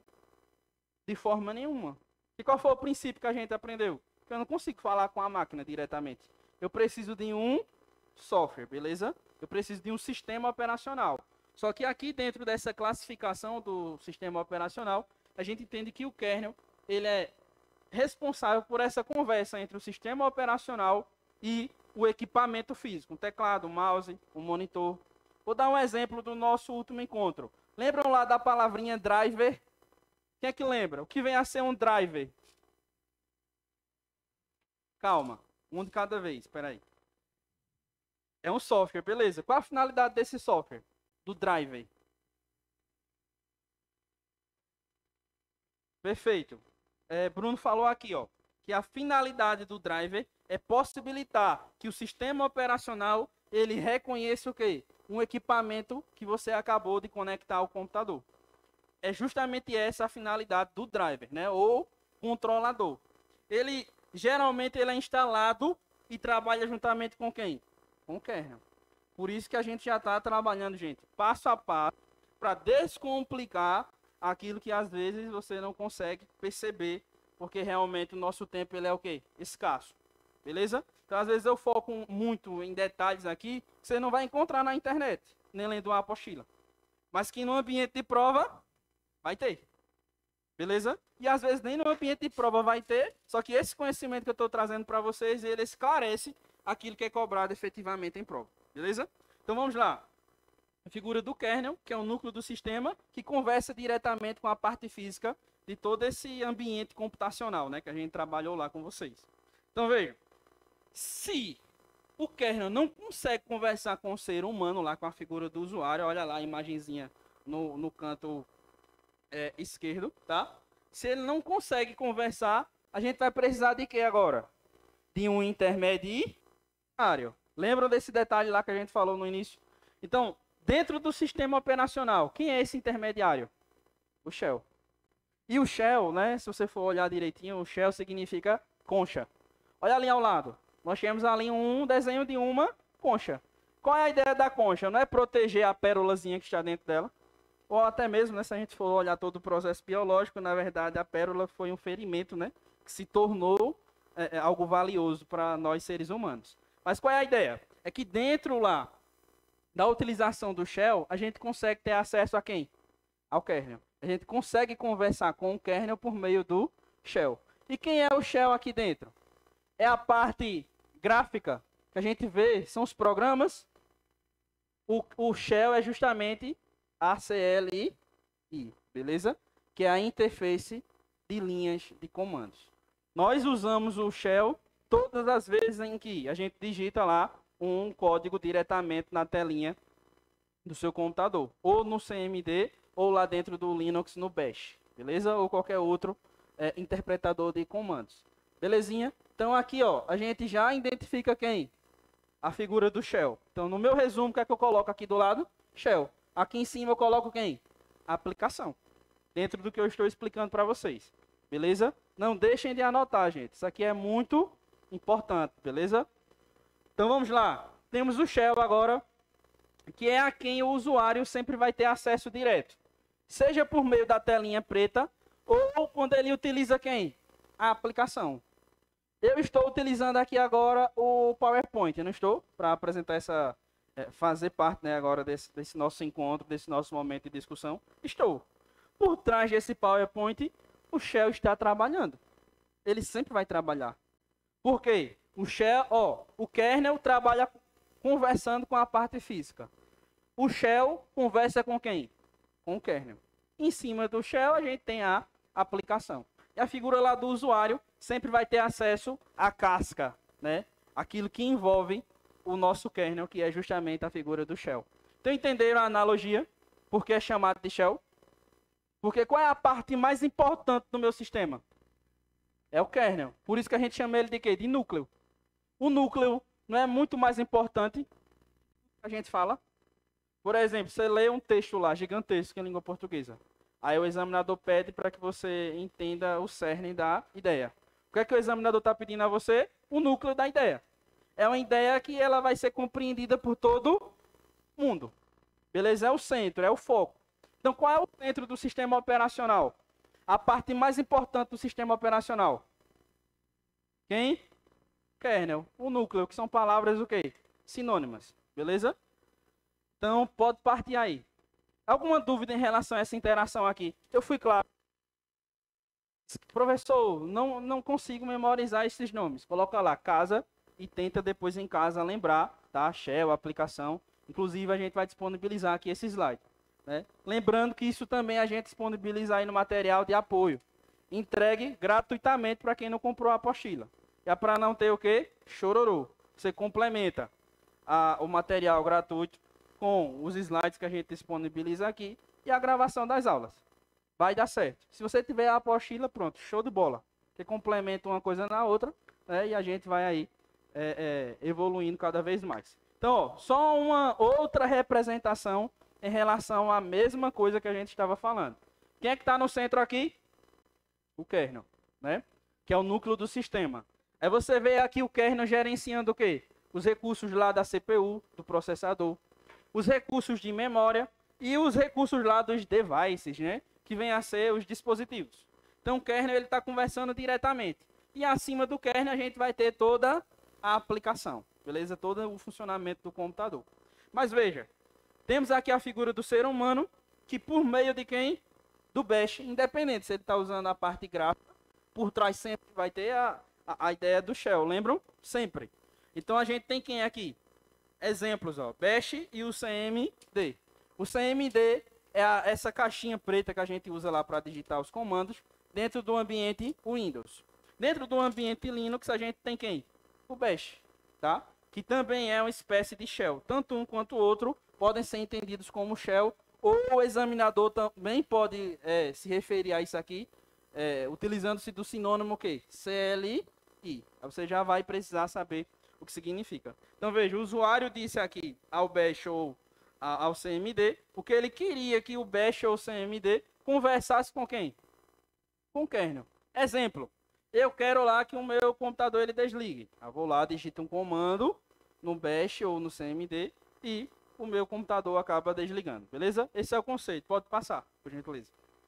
De forma nenhuma. E qual foi o princípio que a gente aprendeu? Que eu não consigo falar com a máquina diretamente. Eu preciso de um software, beleza? Eu preciso de um sistema operacional. Só que aqui dentro dessa classificação do sistema operacional, a gente entende que o kernel ele é responsável por essa conversa entre o sistema operacional e o equipamento físico, um teclado, um mouse, um monitor. Vou dar um exemplo do nosso último encontro. Lembram lá da palavrinha driver? Quem é que lembra? O que vem a ser um driver? Calma, um de cada vez, espera aí. É um software, beleza. Qual a finalidade desse software? Do driver. Perfeito. Bruno falou aqui, ó, que a finalidade do driver é possibilitar que o sistema operacional ele reconheça o quê? Um equipamento que você acabou de conectar ao computador. É justamente essa a finalidade do driver, né? Ou controlador. Ele geralmente ele é instalado e trabalha juntamente com quem? Com o kernel. Por isso que a gente já está trabalhando, gente, passo a passo, para descomplicar aquilo que às vezes você não consegue perceber, porque realmente o nosso tempo ele é o quê? Escasso. Beleza? Então, às vezes eu foco muito em detalhes aqui, que você não vai encontrar na internet, nem lendo uma apostila. Mas que no ambiente de prova, vai ter. Beleza? E às vezes nem no ambiente de prova vai ter, só que esse conhecimento que eu estou trazendo para vocês, ele esclarece aquilo que é cobrado efetivamente em prova. Beleza? Então vamos lá. A figura do kernel, que é o núcleo do sistema, que conversa diretamente com a parte física de todo esse ambiente computacional, né, que a gente trabalhou lá com vocês. Então, veja, se o kernel não consegue conversar com o ser humano, lá com a figura do usuário, olha lá a imagenzinha no canto esquerdo, tá? Se ele não consegue conversar, a gente vai precisar de quê agora? De um intermediário. Lembram desse detalhe lá que a gente falou no início? Então, dentro do sistema operacional, quem é esse intermediário? O shell. E o shell, né, se você for olhar direitinho, o shell significa concha. Olha ali ao lado. Nós temos ali um desenho de uma concha. Qual é a ideia da concha? Não é proteger a pérolazinha que está dentro dela? Ou até mesmo, né, se a gente for olhar todo o processo biológico, na verdade a pérola foi um ferimento, né, que se tornou algo valioso para nós seres humanos. Mas qual é a ideia? É que dentro lá da utilização do shell, a gente consegue ter acesso a quem? Ao kernel. A gente consegue conversar com o kernel por meio do shell. E quem é o shell aqui dentro? É a parte gráfica que a gente vê, são os programas. O shell é justamente a CLI, beleza? Que é a interface de linhas de comandos. Nós usamos o shell todas as vezes em que a gente digita lá um código diretamente na telinha do seu computador, ou no CMD, ou lá dentro do Linux no Bash, beleza? Ou qualquer outro interpretador de comandos. Belezinha? Então aqui, ó, a gente já identifica quem? A figura do shell. Então no meu resumo, o que é que eu coloco aqui do lado? Shell. Aqui em cima eu coloco quem? A aplicação. Dentro do que eu estou explicando para vocês. Beleza? Não deixem de anotar, gente. Isso aqui é muito importante, beleza? Então vamos lá. Temos o shell agora, que é a quem o usuário sempre vai ter acesso direto. Seja por meio da telinha preta, ou quando ele utiliza quem? A aplicação. Eu estou utilizando aqui agora o PowerPoint, eu não estou? Para apresentar essa... fazer parte, né, agora desse nosso encontro, desse nosso momento de discussão. Estou. Por trás desse PowerPoint, o shell está trabalhando. Ele sempre vai trabalhar. Por quê? O shell, o kernel trabalha conversando com a parte física. O shell conversa com quem? Com o kernel. Em cima do shell a gente tem a aplicação. E a figura lá do usuário sempre vai ter acesso à casca, né? Aquilo que envolve o nosso kernel, que é justamente a figura do shell. Então entenderam a analogia? Por que é chamado de shell? Porque qual é a parte mais importante do meu sistema? É o kernel. Por isso que a gente chama ele de quê? De núcleo. O núcleo não é muito mais importante? A gente fala. Por exemplo, você lê um texto lá, gigantesco em língua portuguesa. Aí o examinador pede para que você entenda o cerne da ideia. O que é que o examinador está pedindo a você? O núcleo da ideia. É uma ideia que ela vai ser compreendida por todo mundo. Beleza? É o centro, é o foco. Então, qual é o centro do sistema operacional? A parte mais importante do sistema operacional. Quem? Kernel. O núcleo, que são palavras o quê? Sinônimas. Beleza? Então, pode partir aí. Alguma dúvida em relação a essa interação aqui? Eu fui claro. Professor, não consigo memorizar esses nomes. Coloca lá, casa, e tenta depois em casa lembrar, tá? Shell, aplicação. Inclusive, a gente vai disponibilizar aqui esse slide. Né? Lembrando que isso também a gente disponibiliza aí no material de apoio. Entregue gratuitamente para quem não comprou a apostila. É para não ter o quê? Chororô. Você complementa o material gratuito com os slides que a gente disponibiliza aqui e a gravação das aulas. Vai dar certo. Se você tiver a apostila, pronto, show de bola. Você complementa uma coisa na outra, né, e a gente vai aí evoluindo cada vez mais. Então, ó, só uma outra representação em relação à mesma coisa que a gente estava falando. Quem é que está no centro aqui? O kernel, né? Que é o núcleo do sistema. Aí você vê aqui o kernel gerenciando o quê? Os recursos lá da CPU, do processador, os recursos de memória e os recursos lá dos devices, né? Que vem a ser os dispositivos. Então o kernel está conversando diretamente. E acima do kernel a gente vai ter toda a aplicação, beleza? Todo o funcionamento do computador. Mas veja, temos aqui a figura do ser humano, que por meio de quem? Do Bash, independente se ele está usando a parte gráfica, por trás sempre vai ter a ideia do shell, lembram? Sempre. Então a gente tem quem aqui? Exemplos, ó, Bash e o CMD. O CMD é essa caixinha preta que a gente usa lá para digitar os comandos dentro do ambiente Windows. Dentro do ambiente Linux, a gente tem quem? O Bash, tá? Que também é uma espécie de shell. Tanto um quanto o outro podem ser entendidos como shell, ou o examinador também pode se referir a isso aqui, utilizando-se do sinônimo que? CLI. Aí você já vai precisar saber o que significa. Então veja, o usuário disse aqui ao Bash ou ao CMD, porque ele queria que o Bash ou o CMD conversasse com quem? Com o kernel. Exemplo, eu quero lá que o meu computador ele desligue. Eu vou lá, digito um comando no Bash ou no CMD e o meu computador acaba desligando, beleza? Esse é o conceito, pode passar, por gentileza.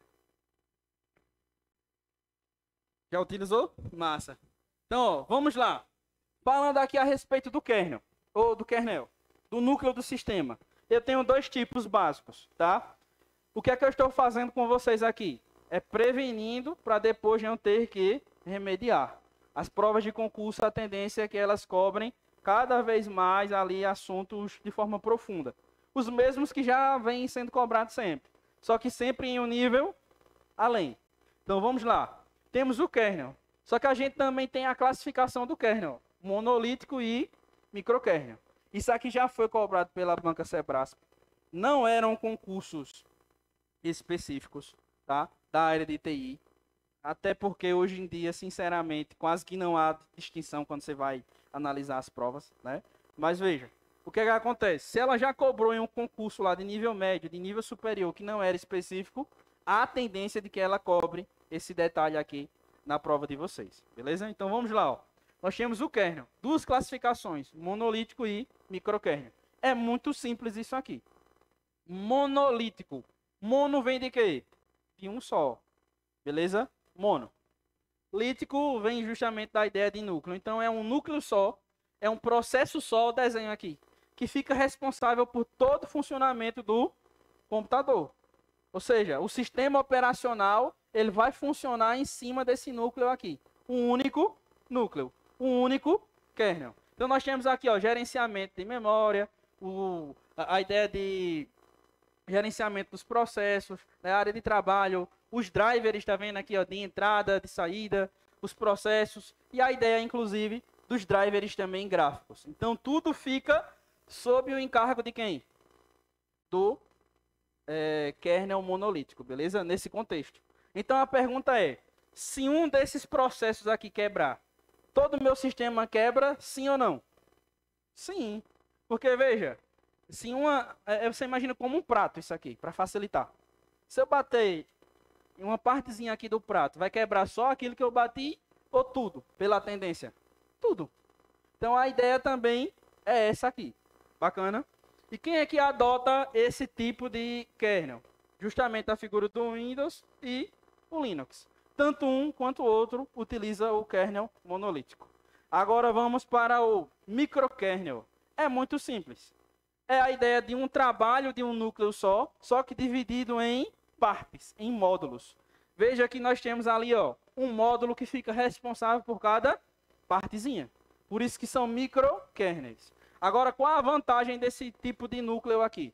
Já utilizou? Massa. Então, ó, vamos lá. Falando aqui a respeito do kernel, ou do kernel, do núcleo do sistema. Eu tenho dois tipos básicos, tá? O que é que eu estou fazendo com vocês aqui? É prevenindo para depois não ter que remediar. As provas de concurso, a tendência é que elas cobrem cada vez mais ali assuntos de forma profunda. Os mesmos que já vêm sendo cobrados sempre, só que sempre em um nível além. Então vamos lá. Temos o kernel. Só que a gente também tem a classificação do kernel, monolítico e microkernel. Isso aqui já foi cobrado pela banca Sebrasp. Não eram concursos específicos, tá? Da área de TI. Até porque hoje em dia, sinceramente, quase que não há distinção quando você vai analisar as provas, né? Mas veja, o que acontece? Se ela já cobrou em um concurso lá de nível médio, de nível superior, que não era específico, há a tendência de que ela cobre esse detalhe aqui na prova de vocês, beleza? Então vamos lá, ó. Nós temos o kernel, duas classificações, monolítico e microkernel. É muito simples isso aqui. Monolítico. Mono vem de quê? De um só, beleza? Mono. Lítico vem justamente da ideia de núcleo. Então é um núcleo só, é um processo só, o desenho aqui, que fica responsável por todo o funcionamento do computador. Ou seja, o sistema operacional ele vai funcionar em cima desse núcleo aqui. Um único núcleo, um único kernel. Então nós temos aqui, ó, gerenciamento de memória, a ideia de gerenciamento dos processos, né, área de trabalho, os drivers, está vendo aqui, ó, de entrada, de saída, os processos e a ideia, inclusive, dos drivers também gráficos. Então tudo fica sob o encargo de quem? Do kernel monolítico, beleza? Nesse contexto. Então a pergunta é, se um desses processos aqui quebrar, todo o meu sistema quebra, sim ou não? Sim. Porque, veja, se você imagina como um prato isso aqui, para facilitar. Se eu bater em uma partezinha aqui do prato, vai quebrar só aquilo que eu bati ou tudo, pela tendência? Tudo. Então a ideia também é essa aqui. Bacana? E quem é que adota esse tipo de kernel? Justamente a figura do Windows e o Linux. Tanto um quanto o outro utiliza o kernel monolítico. Agora vamos para o microkernel. É muito simples. É a ideia de um trabalho de um núcleo só que dividido em partes, em módulos. Veja que nós temos ali, ó, um módulo que fica responsável por cada partezinha. Por isso que são microkernels. Agora, qual a vantagem desse tipo de núcleo aqui?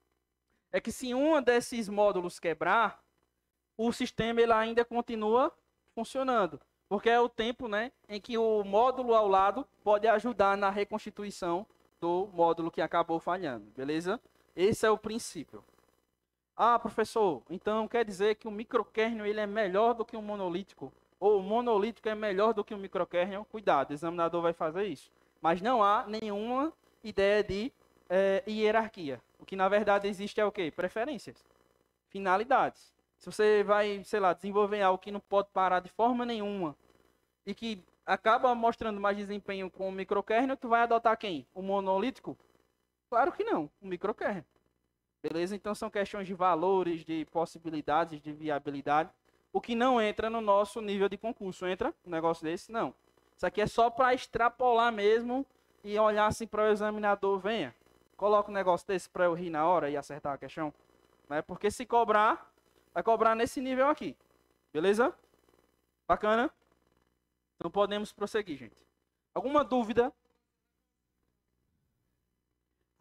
É que se um desses módulos quebrar, o sistema ele ainda continua funcionando. Porque é o tempo, né, em que o módulo ao lado pode ajudar na reconstituição do módulo que acabou falhando, beleza? Esse é o princípio. Ah, professor, então quer dizer que o microkernel ele é melhor do que o monolítico? Ou o monolítico é melhor do que o microkernel? Cuidado, o examinador vai fazer isso. Mas não há nenhuma ideia de hierarquia. O que na verdade existe é o quê? Preferências, finalidades. Se você vai, sei lá, desenvolver algo que não pode parar de forma nenhuma e que acaba mostrando mais desempenho com o microkernel, tu vai adotar quem? O monolítico? Claro que não, o microkernel. Beleza? Então são questões de valores, de possibilidades, de viabilidade. O que não entra no nosso nível de concurso. Entra um negócio desse? Não. Isso aqui é só para extrapolar mesmo e olhar assim para o examinador, venha, coloca um negócio desse para eu rir na hora e acertar a questão. Né? Porque se cobrar, vai cobrar nesse nível aqui. Beleza? Bacana? Então podemos prosseguir, gente. Alguma dúvida?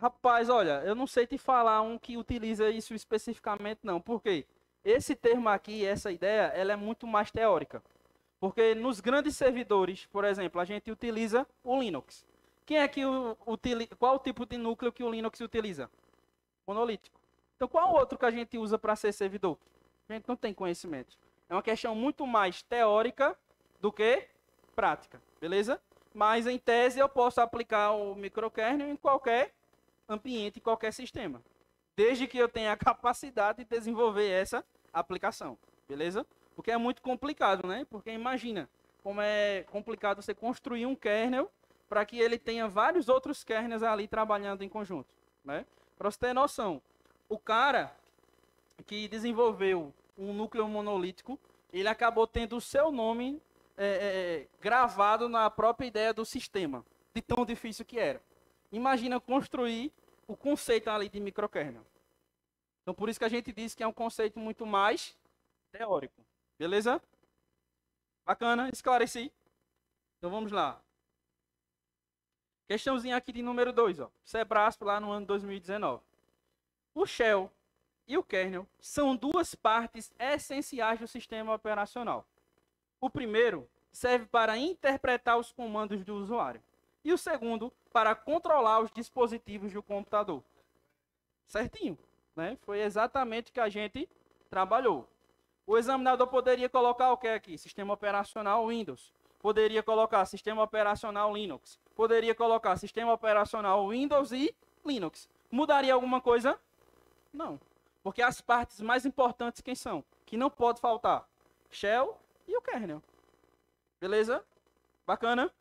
Rapaz, olha, eu não sei te falar um que utiliza isso especificamente, não. Por quê? Esse termo aqui, essa ideia, ela é muito mais teórica. Porque nos grandes servidores, por exemplo, a gente utiliza o Linux. Quem é que utiliza? Qual o tipo de núcleo que o Linux utiliza? Monolítico. Então, qual outro que a gente usa para ser servidor? A gente não tem conhecimento. É uma questão muito mais teórica do que prática, beleza? Mas, em tese, eu posso aplicar o microkernel em qualquer ambiente, em qualquer sistema. Desde que eu tenha a capacidade de desenvolver essa aplicação, beleza? Porque é muito complicado, né? Porque imagina como é complicado você construir um kernel para que ele tenha vários outros kernels ali trabalhando em conjunto, né? Para você ter noção, o cara que desenvolveu um núcleo monolítico, ele acabou tendo o seu nome gravado na própria ideia do sistema, de tão difícil que era. Imagina construir o conceito ali de microkernel. Então, por isso que a gente diz que é um conceito muito mais teórico. Beleza? Bacana? Esclareci. Então, vamos lá. Questãozinha aqui de número 2. Sebrasp lá no ano 2019. O shell e o kernel são duas partes essenciais do sistema operacional. O primeiro serve para interpretar os comandos do usuário. E o segundo, para controlar os dispositivos do computador. Certinho, né? Foi exatamente o que a gente trabalhou. O examinador poderia colocar o que aqui? Sistema operacional Windows. Poderia colocar sistema operacional Linux. Poderia colocar sistema operacional Windows e Linux. Mudaria alguma coisa? Não. Porque as partes mais importantes quem são? Que não pode faltar. Shell e o kernel. Beleza? Bacana?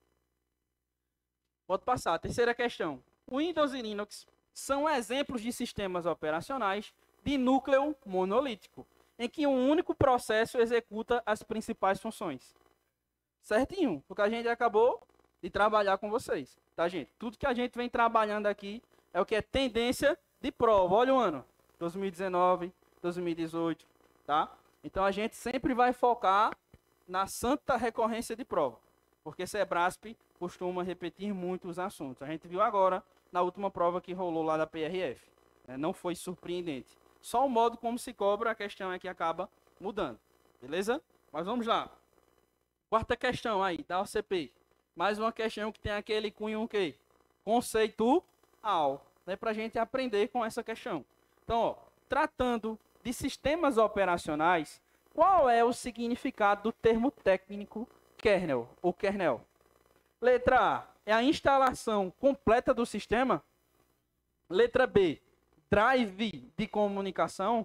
Pode passar. Terceira questão. Windows e Linux são exemplos de sistemas operacionais de núcleo monolítico, em que um único processo executa as principais funções. Certinho? Porque a gente acabou de trabalhar com vocês, tá, gente? Tudo que a gente vem trabalhando aqui é o que é tendência de prova. Olha o ano. 2019, 2018, tá? Então, a gente sempre vai focar na santa recorrência de prova. Porque Sebrasp costuma repetir muito os assuntos. A gente viu agora na última prova que rolou lá da PRF. Não foi surpreendente. Só o modo como se cobra, a questão é que acaba mudando. Beleza? Mas vamos lá. Quarta questão aí, da OCP. Mais uma questão que tem aquele cunho o quê? Conceitual. Né? Para a gente aprender com essa questão. Então, ó, tratando de sistemas operacionais, qual é o significado do termo técnico kernel ou kernel? Letra A é a instalação completa do sistema. Letra B, drive de comunicação.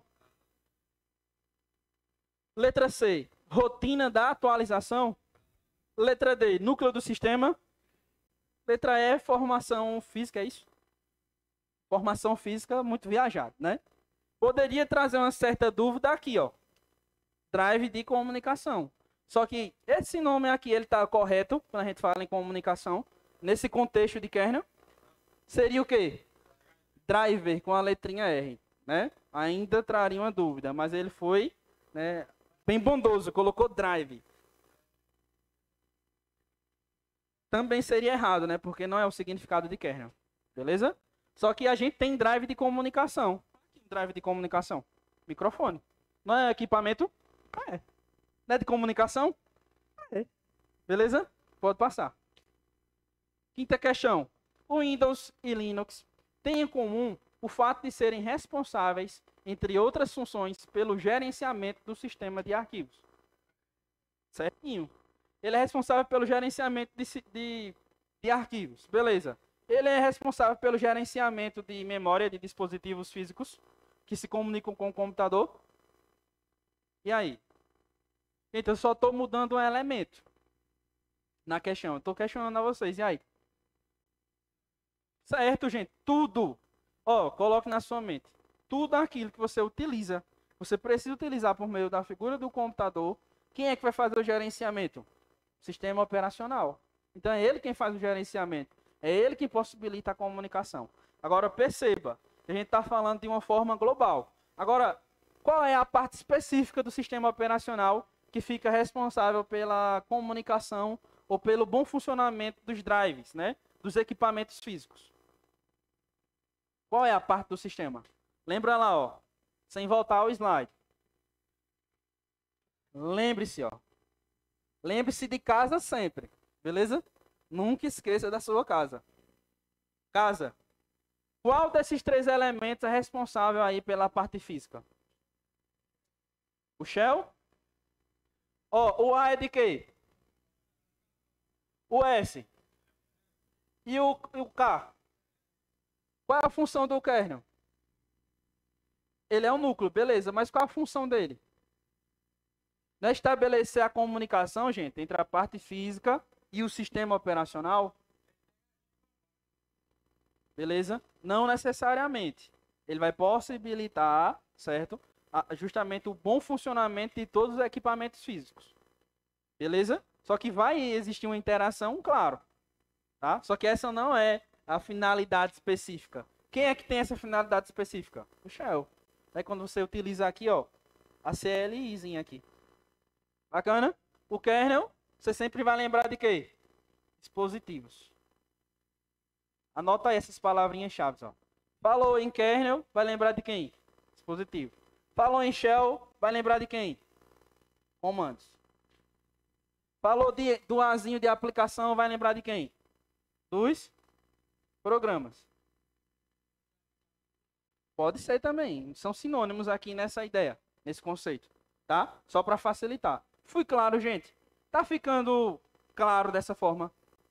Letra C, rotina da atualização. Letra D, núcleo do sistema. Letra E, formação física, é isso? Formação física muito viajada, né? Poderia trazer uma certa dúvida aqui, ó. Drive de comunicação. Só que esse nome aqui, ele está correto, quando a gente fala em comunicação, nesse contexto de kernel, seria o quê? Driver com a letrinha R, né? Ainda traria uma dúvida, mas ele foi, né, bem bondoso, colocou drive. Também seria errado, né? Porque não é o significado de kernel, beleza? Só que a gente tem drive de comunicação. Drive de comunicação? Microfone. Não é equipamento? É. Não é de comunicação? É. Beleza? Pode passar. Quinta questão. O Windows e Linux têm em comum o fato de serem responsáveis, entre outras funções, pelo gerenciamento do sistema de arquivos. Certinho. Ele é responsável pelo gerenciamento de arquivos. Beleza. Ele é responsável pelo gerenciamento de memória de dispositivos físicos que se comunicam com o computador. E aí? Então, eu só estou mudando um elemento na questão. Estou questionando a vocês. E aí? Certo, gente? Tudo. Ó, coloque na sua mente. Tudo aquilo que você utiliza, você precisa utilizar por meio da figura do computador. Quem é que vai fazer o gerenciamento? Sistema operacional. Então, é ele quem faz o gerenciamento. É ele que possibilita a comunicação. Agora, perceba, a gente está falando de uma forma global. Agora, qual é a parte específica do sistema operacional que fica responsável pela comunicação ou pelo bom funcionamento dos drives, né? Dos equipamentos físicos? Qual é a parte do sistema? Lembra lá, ó. Sem voltar ao slide. Lembre-se, ó. Lembre-se de casa sempre. Beleza? Nunca esqueça da sua casa. Casa. Qual desses três elementos é responsável aí pela parte física? O shell? Ó, o A é de quê? O S. E o K? Qual é a função do kernel? Ele é um núcleo, beleza, mas qual a função dele? Não é estabelecer a comunicação, gente, entre a parte física e o sistema operacional? Beleza? Não necessariamente. Ele vai possibilitar, certo? Justamente o bom funcionamento de todos os equipamentos físicos. Beleza? Só que vai existir uma interação, claro. Tá? Só que essa não é a finalidade específica. Quem é que tem essa finalidade específica? O shell. Aí quando você utiliza aqui, ó, a CLIzinha aqui. Bacana? O kernel, você sempre vai lembrar de quê? Dispositivos. Anota aí essas palavrinhas chaves, ó. Falou em kernel, vai lembrar de quem? Dispositivo. Falou em shell, vai lembrar de quem? Comandos. Falou do azinho de aplicação, vai lembrar de quem? Dos programas. Pode ser também. São sinônimos aqui nessa ideia, nesse conceito. Tá? Só para facilitar. Fui claro, gente? Tá ficando claro dessa forma?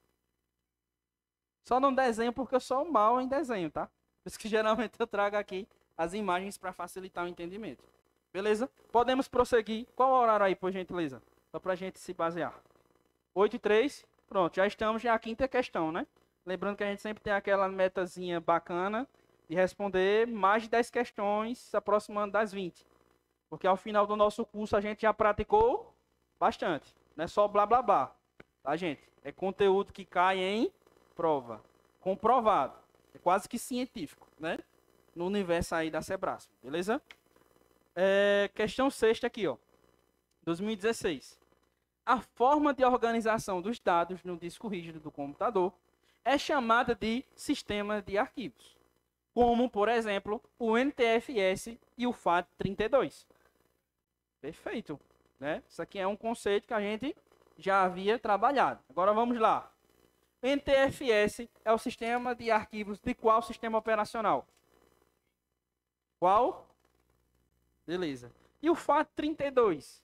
Só não desenho porque eu sou mal em desenho, tá? Por isso que geralmente eu trago aqui as imagens para facilitar o entendimento. Beleza? Podemos prosseguir. Qual o horário aí, por gentileza? Só para a gente se basear. 8h03. Pronto, já estamos na quinta questão, né? Lembrando que a gente sempre tem aquela metazinha bacana de responder mais de 10 questões, se aproximando das 20. Porque ao final do nosso curso a gente já praticou bastante. Não é só blá blá blá. Tá, gente? É conteúdo que cai em prova. Comprovado. É quase que científico, né? No universo aí da Sebrasp, beleza? Questão sexta aqui, ó. 2016. A forma de organização dos dados no disco rígido do computador é chamada de sistema de arquivos, como, por exemplo, o NTFS e o FAT32. Perfeito, né? Isso aqui é um conceito que a gente já havia trabalhado. Agora vamos lá. NTFS é o sistema de arquivos de qual sistema operacional? Qual? Beleza. E o FAT32?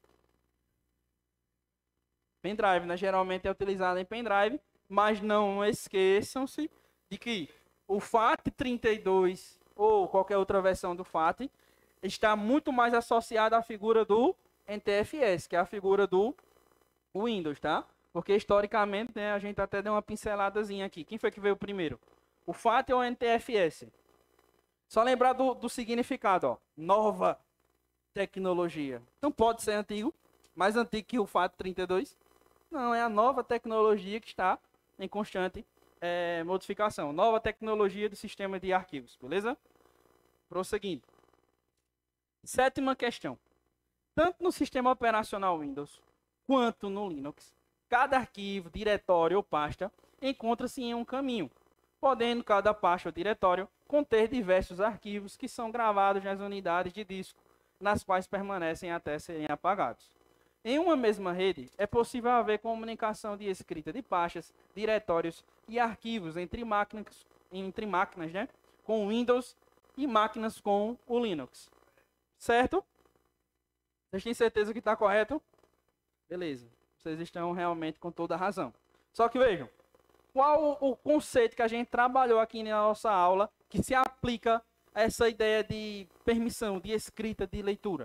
Pendrive, né? Geralmente é utilizado em pendrive, mas não esqueçam-se de que o FAT32 ou qualquer outra versão do FAT está muito mais associado à figura do NTFS, que é a figura do Windows, tá? Porque historicamente, né, a gente até deu uma pinceladazinha aqui. Quem foi que veio primeiro? O FAT ou o NTFS? Só lembrar do significado, ó. Nova tecnologia. Então pode ser antigo, mais antigo que o FAT32. Não, é a nova tecnologia que está em constante modificação. Nova tecnologia do sistema de arquivos, beleza? Prosseguindo. Sétima questão. Tanto no sistema operacional Windows quanto no Linux, cada arquivo, diretório ou pasta encontra-se em um caminho, podendo cada pasta ou diretório conter diversos arquivos que são gravados nas unidades de disco, nas quais permanecem até serem apagados. Em uma mesma rede, é possível haver comunicação de escrita de pastas, diretórios e arquivos entre máquinas, né, com Windows e máquinas com o Linux. Certo? Vocês têm certeza que está correto? Beleza. Vocês estão realmente com toda a razão. Só que vejam, qual o conceito que a gente trabalhou aqui na nossa aula que se aplica a essa ideia de permissão, de escrita, de leitura?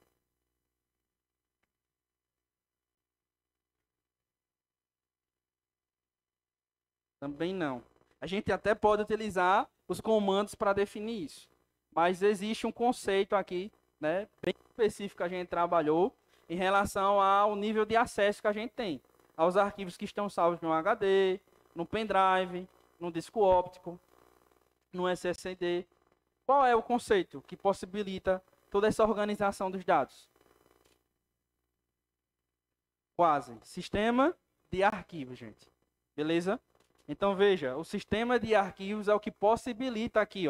Também não. A gente até pode utilizar os comandos para definir isso. Mas existe um conceito aqui, né, bem específico que a gente trabalhou em relação ao nível de acesso que a gente tem aos arquivos que estão salvos no HD, no pendrive, no disco óptico, no SSD. Qual é o conceito que possibilita toda essa organização dos dados? Quase. Sistema de arquivos, gente. Beleza? Então veja, o sistema de arquivos é o que possibilita aqui, ó,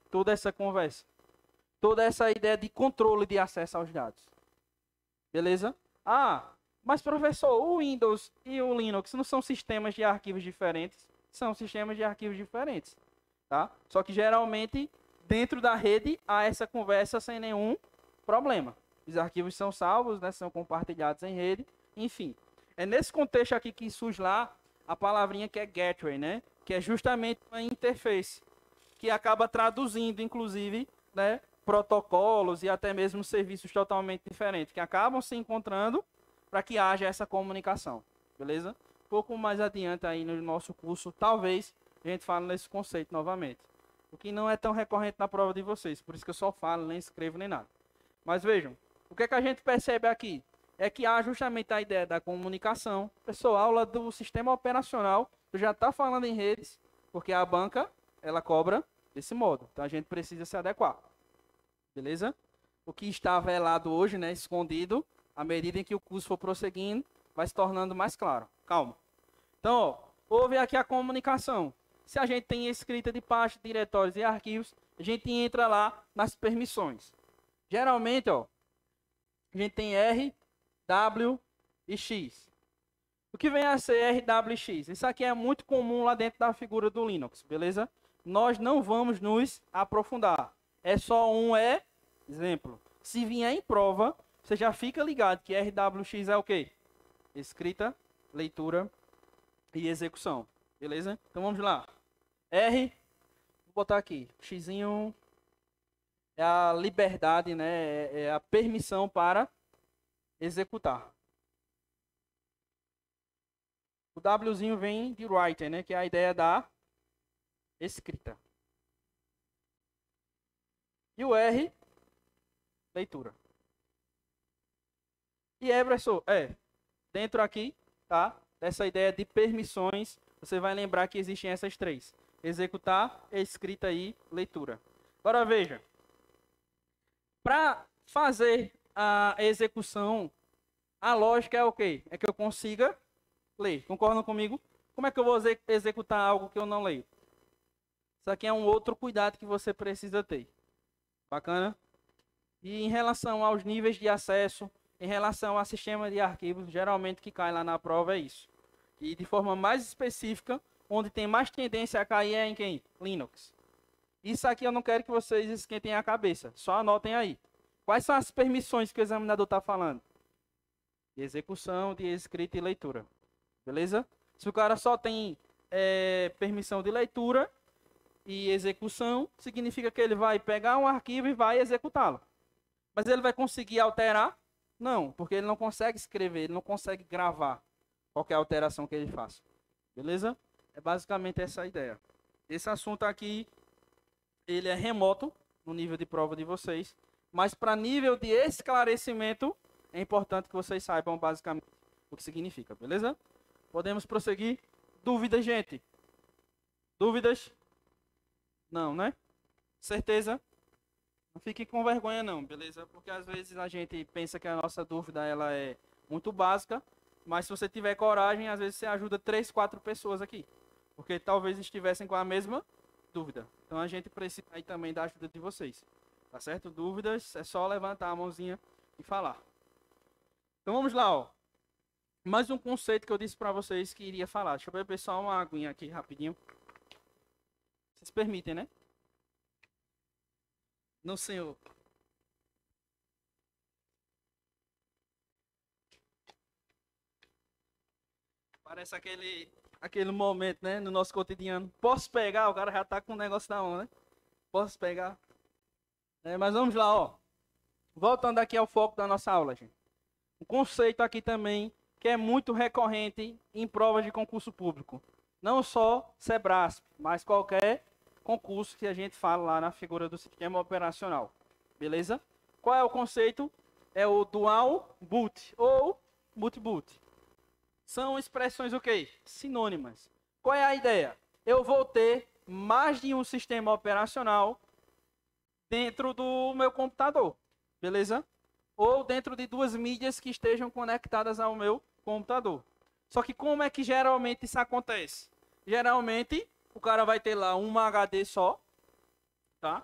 toda essa conversa. Toda essa ideia de controle de acesso aos dados. Beleza? Ah, mas professor, o Windows e o Linux não são sistemas de arquivos diferentes? São sistemas de arquivos diferentes. Tá? Só que geralmente, dentro da rede, há essa conversa sem nenhum problema. Os arquivos são salvos, né, são compartilhados em rede, enfim. É nesse contexto aqui que surge lá a palavrinha que é gateway, né? Que é justamente uma interface, que acaba traduzindo, inclusive, né, protocolos e até mesmo serviços totalmente diferentes, que acabam se encontrando para que haja essa comunicação, beleza? Um pouco mais adiante aí no nosso curso, talvez a gente fale nesse conceito novamente. O que não é tão recorrente na prova de vocês, por isso que eu só falo, nem escrevo, nem nada. Mas vejam, o que é que a gente percebe aqui? É que há justamente a ideia da comunicação. Pessoal, aula do sistema operacional, tu já está falando em redes, porque a banca, ela cobra desse modo. Então a gente precisa se adequar. Beleza? O que está velado hoje, né, escondido, à medida em que o curso for prosseguindo, vai se tornando mais claro. Calma. Então, ó, houve aqui a comunicação. Se a gente tem escrita de pasta, diretórios e arquivos, a gente entra lá nas permissões. Geralmente, ó, a gente tem R, W e X. O que vem a ser R, W e X? Isso aqui é muito comum lá dentro da figura do Linux, beleza? Nós não vamos nos aprofundar. É só um exemplo. Se vier em prova, você já fica ligado que RWX é o quê? Escrita, leitura e execução. Beleza? Então vamos lá. R, vou botar aqui. Xzinho é a liberdade, né? É a permissão para executar. O Wzinho vem de writer, né? Que é a ideia da escrita. E o R, leitura. E Everson, dentro aqui, tá? Dessa ideia de permissões, você vai lembrar que existem essas três: executar, escrita e leitura. Agora veja, para fazer a execução, a lógica é o quê? É que eu consiga ler. Concordam comigo? Como é que eu vou executar algo que eu não leio? Isso aqui é um outro cuidado que você precisa ter. Bacana? E em relação aos níveis de acesso, em relação ao sistema de arquivos, geralmente que cai lá na prova é isso. E de forma mais específica, onde tem mais tendência a cair é em quem? Linux. Isso aqui eu não quero que vocês esquentem a cabeça. Só anotem aí. Quais são as permissões que o examinador está falando? De execução, de escrita e leitura. Beleza? Se o cara só tem permissão de leitura e execução, significa que ele vai pegar um arquivo e vai executá-lo. Mas ele vai conseguir alterar? Não, porque ele não consegue escrever, ele não consegue gravar qualquer alteração que ele faça. Beleza? É basicamente essa a ideia. Esse assunto aqui, ele é remoto no nível de prova de vocês, mas para nível de esclarecimento, é importante que vocês saibam basicamente o que significa, beleza? Podemos prosseguir? Dúvidas, gente? Dúvidas? Não, né? Certeza? Não fique com vergonha não, beleza? Porque às vezes a gente pensa que a nossa dúvida ela é muito básica, mas se você tiver coragem, às vezes você ajuda 3, 4 pessoas aqui. Porque talvez estivessem com a mesma dúvida. Então a gente precisa aí também da ajuda de vocês. Tá certo? Dúvidas, é só levantar a mãozinha e falar. Então vamos lá, ó. Mais um conceito que eu disse para vocês que iria falar. Deixa eu beber só uma aguinha aqui rapidinho. Vocês permitem, né? Não, senhor. Parece aquele momento, né? No nosso cotidiano. Posso pegar? O cara já tá com o negócio na mão, né? Posso pegar? Mas vamos lá, ó. Voltando aqui ao foco da nossa aula, gente. Um conceito aqui também que é muito recorrente em provas de concurso público. Não só Sebrasp, mas qualquer concurso que a gente fala lá na figura do sistema operacional. Beleza? Qual é o conceito? É o dual boot ou multi-boot. São expressões o quê? Sinônimas. Qual é a ideia? Eu vou ter mais de um sistema operacional dentro do meu computador. Beleza? Ou dentro de duas mídias que estejam conectadas ao meu computador. Só que como é que geralmente isso acontece? Geralmente, o cara vai ter lá uma HD só, tá?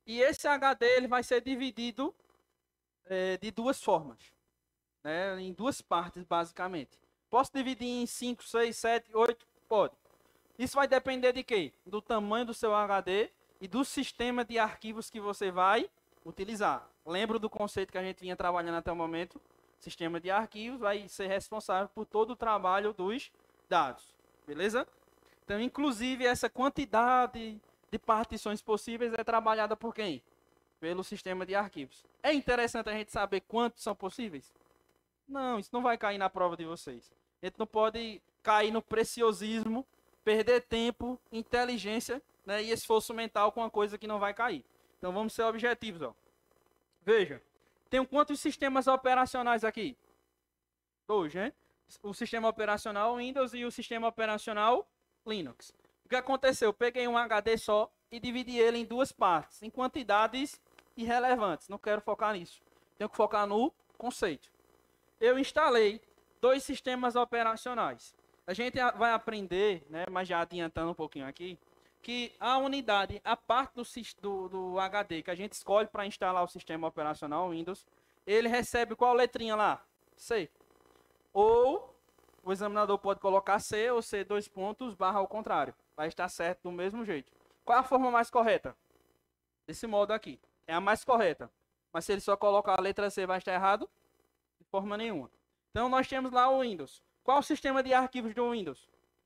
E esse HD ele vai ser dividido de duas formas, né? Em duas partes, basicamente. Posso dividir em 5, 6, 7, 8? Pode. Isso vai depender de quê? Do tamanho do seu HD e do sistema de arquivos que você vai utilizar. Lembra do conceito que a gente vinha trabalhando até o momento? Sistema de arquivos vai ser responsável por todo o trabalho dos dados. Beleza? Então, inclusive, essa quantidade de partições possíveis é trabalhada por quem? Pelo sistema de arquivos. É interessante a gente saber quantos são possíveis? Não, isso não vai cair na prova de vocês. A gente não pode cair no preciosismo, perder tempo, inteligência, né, e esforço mental com uma coisa que não vai cair. Então vamos ser objetivos. Ó. Veja, tem quantos sistemas operacionais aqui? 2, né? O sistema operacional Windows e o sistema operacional Linux. O que aconteceu? Eu peguei um HD só e dividi ele em duas partes, em quantidades irrelevantes. Não quero focar nisso. Tenho que focar no conceito. Eu instalei 2 sistemas operacionais. A gente vai aprender, né, mas já adiantando um pouquinho aqui, que a unidade, a parte do HD que a gente escolhe para instalar o sistema operacional Windows, ele recebe qual letrinha lá? C. Ou o examinador pode colocar C ou C 2 pontos barra ao contrário. Vai estar certo do mesmo jeito. Qual é a forma mais correta? Desse modo aqui. É a mais correta. Mas se ele só colocar a letra C, vai estar errado? De forma nenhuma. Então nós temos lá o Windows. Qual o sistema de arquivos do Windows?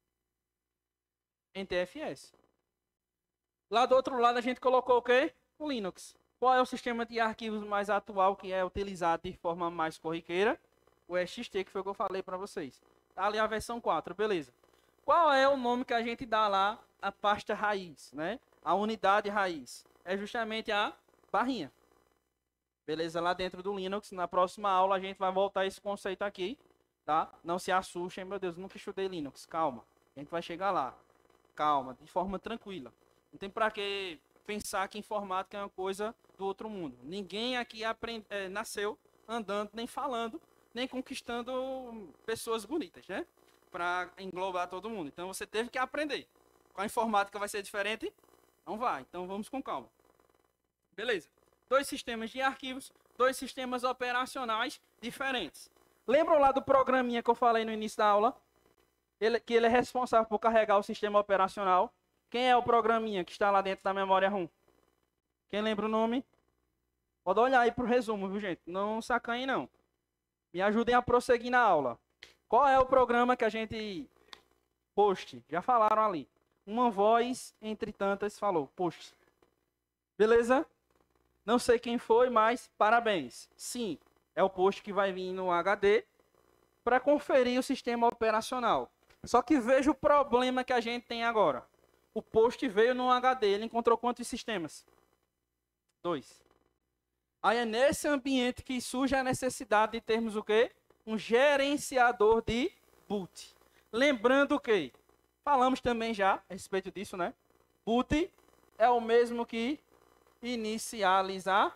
NTFS. Lá do outro lado a gente colocou o quê? O Linux. Qual é o sistema de arquivos mais atual que é utilizado de forma mais corriqueira? O EXT, que foi o que eu falei para vocês. Tá ali a versão 4, beleza. Qual é o nome que a gente dá lá à pasta raiz, né? A unidade raiz. É justamente a barrinha. Beleza? Lá dentro do Linux, na próxima aula a gente vai voltar a esse conceito aqui, tá? Não se assustem, meu Deus, nunca estudei Linux, calma. A gente vai chegar lá. Calma, de forma tranquila. Não tem para que pensar que informática é uma coisa do outro mundo. Ninguém aqui nasceu andando, nem falando, nem conquistando pessoas bonitas, né? Para englobar todo mundo. Então você teve que aprender. Com a informática vai ser diferente? Não vai. Então vamos com calma. Beleza. 2 sistemas de arquivos, 2 sistemas operacionais diferentes. Lembram lá do programinha que eu falei no início da aula? Que ele é responsável por carregar o sistema operacional. Quem é o programinha que está lá dentro da memória RAM? Quem lembra o nome? Pode olhar aí para o resumo, viu, gente? Não sacanhem, não. Me ajudem a prosseguir na aula. Qual é o programa que a gente... Post. Já falaram ali. Uma voz, entre tantas, falou. Post. Beleza? Não sei quem foi, mas parabéns. Sim, é o post que vai vir no HD para conferir o sistema operacional. Só que veja o problema que a gente tem agora. O post veio no HD, ele encontrou quantos sistemas? 2. Aí é nesse ambiente que surge a necessidade de termos o quê? Um gerenciador de boot. Lembrando que falamos também já a respeito disso, né? Boot é o mesmo que inicialização.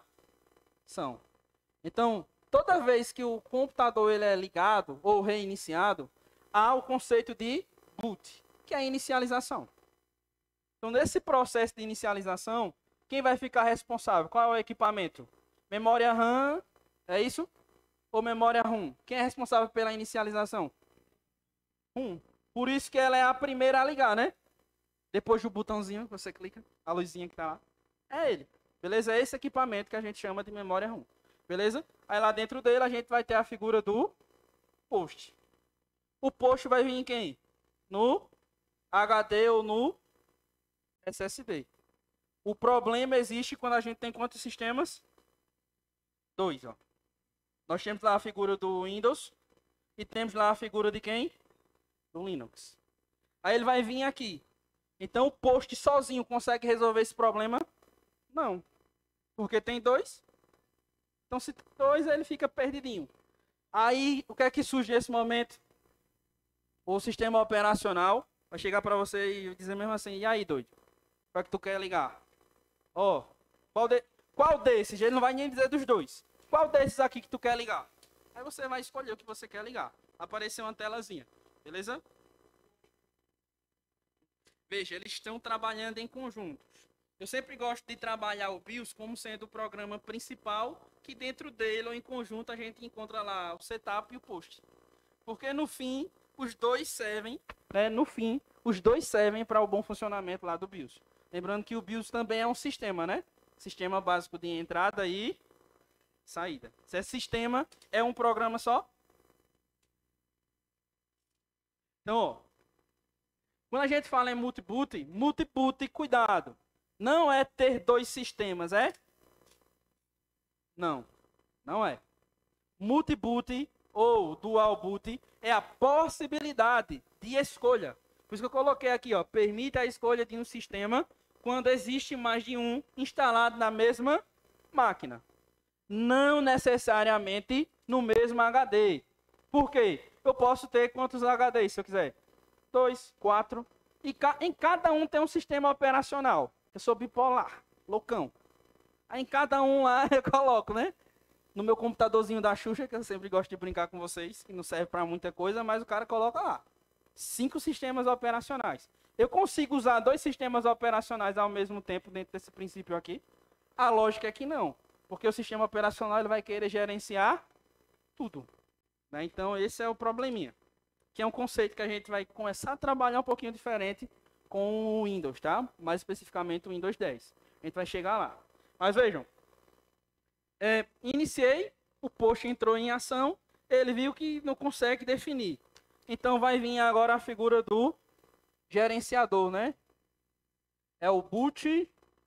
Então, toda vez que o computador ele é ligado ou reiniciado, há o conceito de boot, que é a inicialização. Então, nesse processo de inicialização, quem vai ficar responsável? Qual é o equipamento? Memória RAM, é isso? Ou memória ROM? Quem é responsável pela inicialização? ROM. Por isso que ela é a primeira a ligar, né? Depois do botãozinho que você clica, a luzinha que tá lá. É ele. Beleza? É esse equipamento que a gente chama de memória ROM. Beleza? Aí lá dentro dele a gente vai ter a figura do post. O post vai vir em quem? No HD ou no SSD. O problema existe quando a gente tem quantos sistemas? 2, ó. Nós temos lá a figura do Windows e temos lá a figura de quem? Do Linux. Aí ele vai vir aqui. Então o post sozinho consegue resolver esse problema? Não. Porque tem 2. Então se tem 2, ele fica perdidinho. Aí o que é que surge nesse momento? O sistema operacional vai chegar para você e dizer mesmo assim, e aí, doido? Qual é que tu quer ligar? Ó, qual desses? Ele não vai nem dizer dos 2. Qual desses aqui que tu quer ligar? Aí você vai escolher o que você quer ligar. Apareceu uma telazinha, beleza? Veja, eles estão trabalhando em conjuntos. Eu sempre gosto de trabalhar o BIOS como sendo o programa principal, que dentro dele ou em conjunto a gente encontra lá o setup e o post. Porque no fim, os dois servem, né? No fim, os dois servem para o bom funcionamento lá do BIOS. Lembrando que o BIOS também é um sistema, né? Sistema básico de entrada e saída. Se é sistema, é um programa só. Então, ó, quando a gente fala em multiboot, cuidado. Não é ter dois sistemas, é? Não, não é. Multiboot ou dual boot é a possibilidade de escolha. Por isso que eu coloquei aqui, ó, permite a escolha de um sistema quando existe mais de um instalado na mesma máquina. Não necessariamente no mesmo HD. Por quê? Eu posso ter quantos HDs se eu quiser? 2, 4. E em cada um tem um sistema operacional. Eu sou bipolar, loucão. Aí em cada um lá eu coloco, né? No meu computadorzinho da Xuxa, que eu sempre gosto de brincar com vocês, que não serve para muita coisa, mas o cara coloca lá 5 sistemas operacionais. Eu consigo usar 2 sistemas operacionais ao mesmo tempo dentro desse princípio aqui? A lógica é que não, porque o sistema operacional ele vai querer gerenciar tudo, né? Então esse é o probleminha, que é um conceito que a gente vai começar a trabalhar um pouquinho diferente com o Windows, tá? Mais especificamente o Windows 10. A gente vai chegar lá. Mas vejam, iniciei, o post entrou em ação, ele viu que não consegue definir. Então vai vir agora a figura do gerenciador, né? É o bootloader.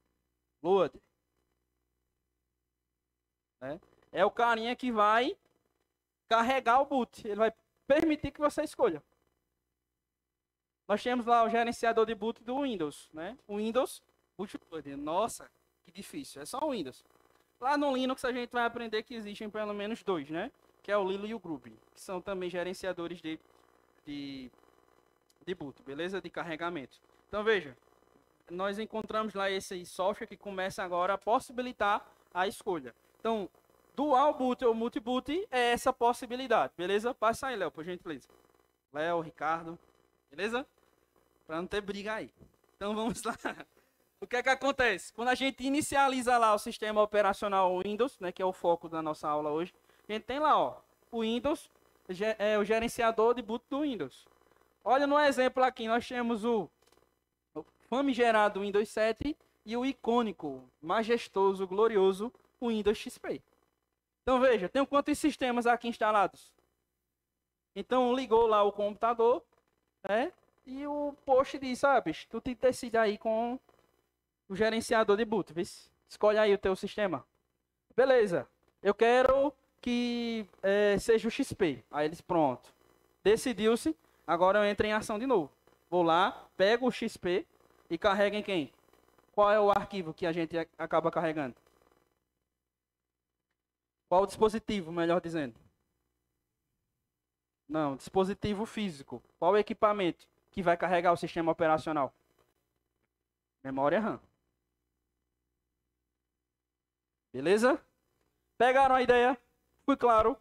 Né? É o carinha que vai carregar o boot. Ele vai permitir que você escolha. Nós temos lá o gerenciador de boot do Windows, né? O Windows bootloader. Nossa, que difícil. É só o Windows. Lá no Linux a gente vai aprender que existem pelo menos 2, né? Que é o Lilo e o Groovy, que são também gerenciadores de boot, beleza? De carregamento. Então veja, nós encontramos lá esse software que começa agora a possibilitar a escolha. Então, dual boot ou multiboot é essa possibilidade, beleza? Passa aí, Léo, por gentileza. Léo, Ricardo, beleza? Para não ter briga aí. Então vamos lá. O que é que acontece? Quando a gente inicializa lá o sistema operacional Windows, né, que é o foco da nossa aula hoje, a gente tem lá, ó, o Windows, é o gerenciador de boot do Windows. Olha no exemplo aqui, nós temos o famigerado Windows 7 e o icônico, majestoso, glorioso Windows XP. Então veja, tem quantos sistemas aqui instalados? Então ligou lá o computador, né? E o post diz, sabe, tu te decide aí com o gerenciador de boot, viu? Escolhe aí o teu sistema. Beleza, eu quero que seja o XP. Aí eles, pronto. Decidiu-se, agora eu entro em ação de novo. Vou lá, pego o XP e carrego em quem? Qual é o arquivo que a gente acaba carregando? Qual o dispositivo, melhor dizendo? Não, dispositivo físico. Qual o equipamento que vai carregar o sistema operacional? Memória RAM. Beleza? Pegaram a ideia? Fui claro.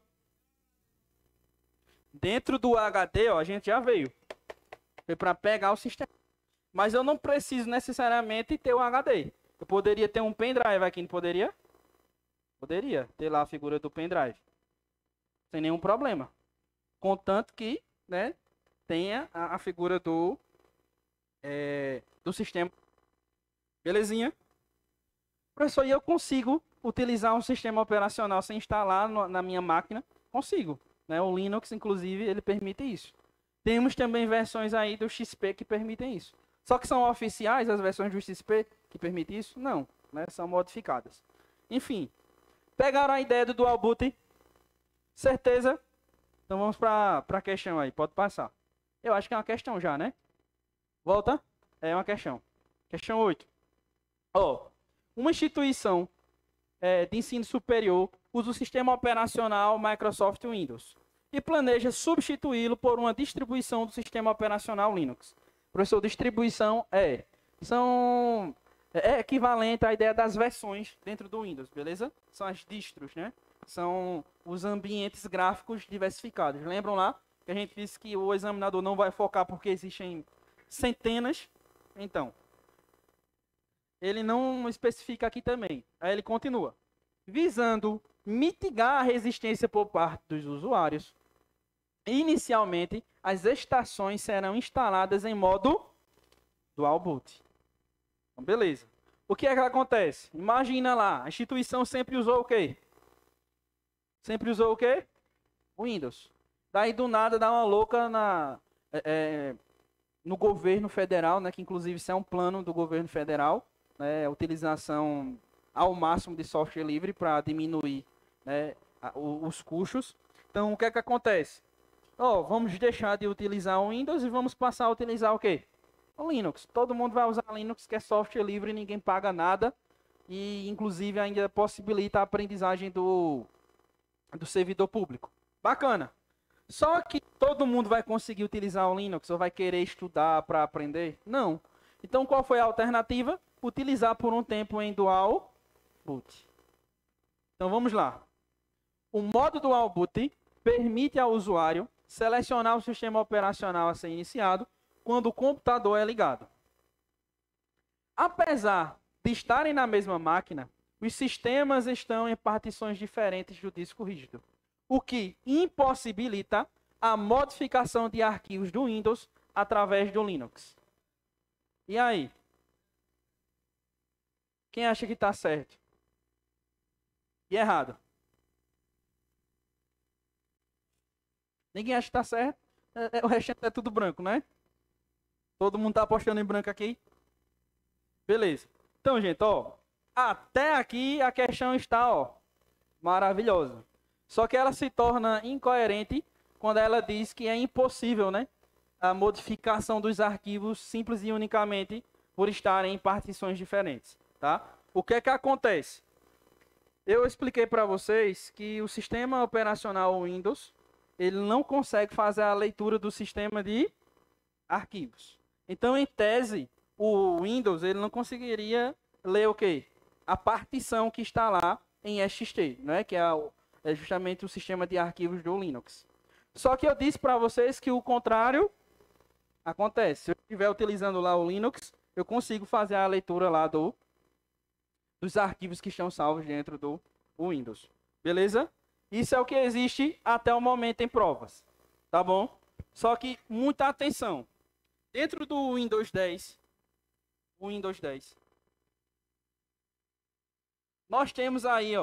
Dentro do HD, ó, a gente já veio. Foi para pegar o sistema. Mas eu não preciso necessariamente ter o HD. Eu poderia ter um pendrive aqui, não poderia? Poderia ter lá a figura do pendrive. Sem nenhum problema. Contanto que, né, tenha a figura do sistema. Belezinha? Professor, e eu consigo utilizar um sistema operacional sem instalar na minha máquina? Consigo. Né? O Linux, inclusive, ele permite isso. Temos também versões aí do XP que permitem isso. Só que são oficiais as versões do XP que permitem isso? Não. Né? São modificadas. Enfim. Pegaram a ideia do dual boot? Certeza? Então vamos para a questão aí. Pode passar. Eu acho que é uma questão já, né? Volta. É uma questão. Questão 8. Uma instituição de ensino superior usa o sistema operacional Microsoft Windows e planeja substituí-lo por uma distribuição do sistema operacional Linux. Professor, distribuição é equivalente à ideia das versões dentro do Windows, beleza? São as distros, né? São os ambientes gráficos diversificados. Lembram lá que a gente disse que o examinador não vai focar porque existem centenas? Então, ele não especifica aqui também. Aí ele continua. Visando mitigar a resistência por parte dos usuários, inicialmente, as estações serão instaladas em modo dual boot. Então, beleza. O que é que acontece? Imagina lá, a instituição sempre usou o quê? Sempre usou o quê? Windows. Daí, do nada, dá uma louca no governo federal, né, que inclusive isso é um plano do governo federal, né, a utilização ao máximo de software livre para diminuir, né, os custos. Então, o que é que acontece? Vamos deixar de utilizar o Windows e vamos passar a utilizar o quê? O Linux. Todo mundo vai usar Linux, que é software livre, ninguém paga nada. E, inclusive, ainda possibilita a aprendizagem do servidor público. Bacana. Só que todo mundo vai conseguir utilizar o Linux ou vai querer estudar para aprender? Não. Então, qual foi a alternativa? Utilizar por um tempo em dual boot. Então, vamos lá. O modo dual boot permite ao usuário selecionar o sistema operacional a ser iniciado quando o computador é ligado. Apesar de estarem na mesma máquina, os sistemas estão em partições diferentes do disco rígido, o que impossibilita a modificação de arquivos do Windows através do Linux. E aí? Quem acha que está certo? E errado? Ninguém acha que está certo? O restante é tudo branco, né? Todo mundo está apostando em branco aqui? Beleza. Então, gente, até aqui a questão está, maravilhosa. Só que ela se torna incoerente quando ela diz que é impossível, né, a modificação dos arquivos simples e unicamente por estarem em partições diferentes, tá? O que é que acontece? Eu expliquei para vocês que o sistema operacional Windows, ele não consegue fazer a leitura do sistema de arquivos. Então, em tese, o Windows ele não conseguiria ler o quê? A partição que está lá em SXT, né? Que é justamente o sistema de arquivos do Linux. Só que eu disse para vocês que o contrário acontece. Se eu estiver utilizando lá o Linux, eu consigo fazer a leitura lá dos arquivos que estão salvos dentro do Windows. Beleza? Isso é o que existe até o momento em provas. Tá bom? Só que muita atenção. Dentro do Windows 10, nós temos aí,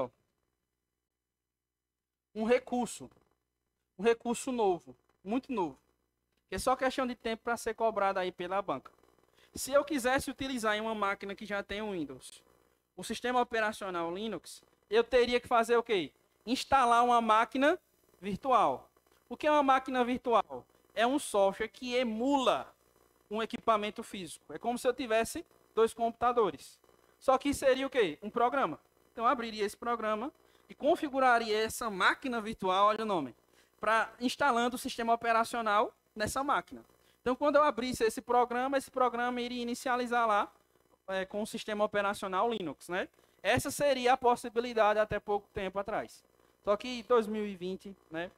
um recurso novo, muito novo, que é só questão de tempo para ser cobrado aí pela banca. Se eu quisesse utilizar em uma máquina que já tem o Windows, o sistema operacional Linux, eu teria que fazer o quê? Instalar uma máquina virtual. O que é uma máquina virtual? É um software que emula um equipamento físico. É como se eu tivesse 2 computadores. Só que seria o quê? Um programa. Então, eu abriria esse programa e configuraria essa máquina virtual, olha o nome, para instalando o sistema operacional nessa máquina. Então, quando eu abrisse esse programa iria inicializar lá com o sistema operacional Linux, né? Essa seria a possibilidade até pouco tempo atrás. Só que em 2020, né,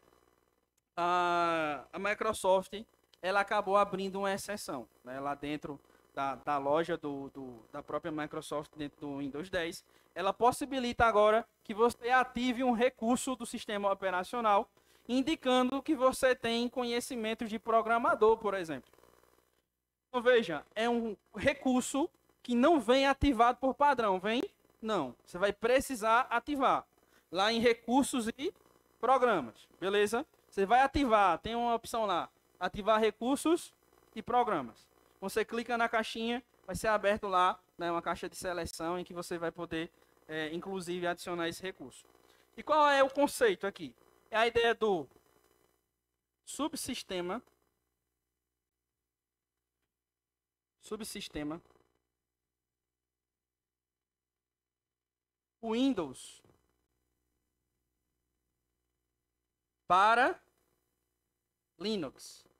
a Microsoft ela acabou abrindo uma exceção, né, lá dentro da loja da própria Microsoft, dentro do Windows 10. Ela possibilita agora que você ative um recurso do sistema operacional, indicando que você tem conhecimentos de programador, por exemplo. Então, veja, é um recurso que não vem ativado por padrão, vem? Não, você vai precisar ativar lá em recursos e programas, beleza? Você vai ativar, tem uma opção lá, ativar recursos e programas. Você clica na caixinha, vai ser aberto lá, né, uma caixa de seleção em que você vai poder, inclusive, adicionar esse recurso. E qual é o conceito aqui? É a ideia do subsistema Windows para Linux.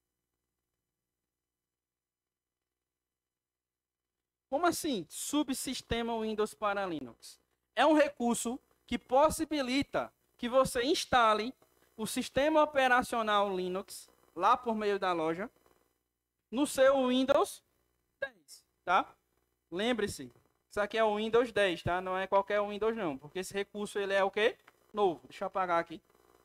Como assim? Subsistema Windows para Linux. É um recurso que possibilita que você instale o sistema operacional Linux lá por meio da loja no seu Windows 10, tá? Lembre-se, Isso aqui é o Windows 10, tá? Não é qualquer Windows não, porque esse recurso ele é o quê? Novo. Deixa eu apagar aqui.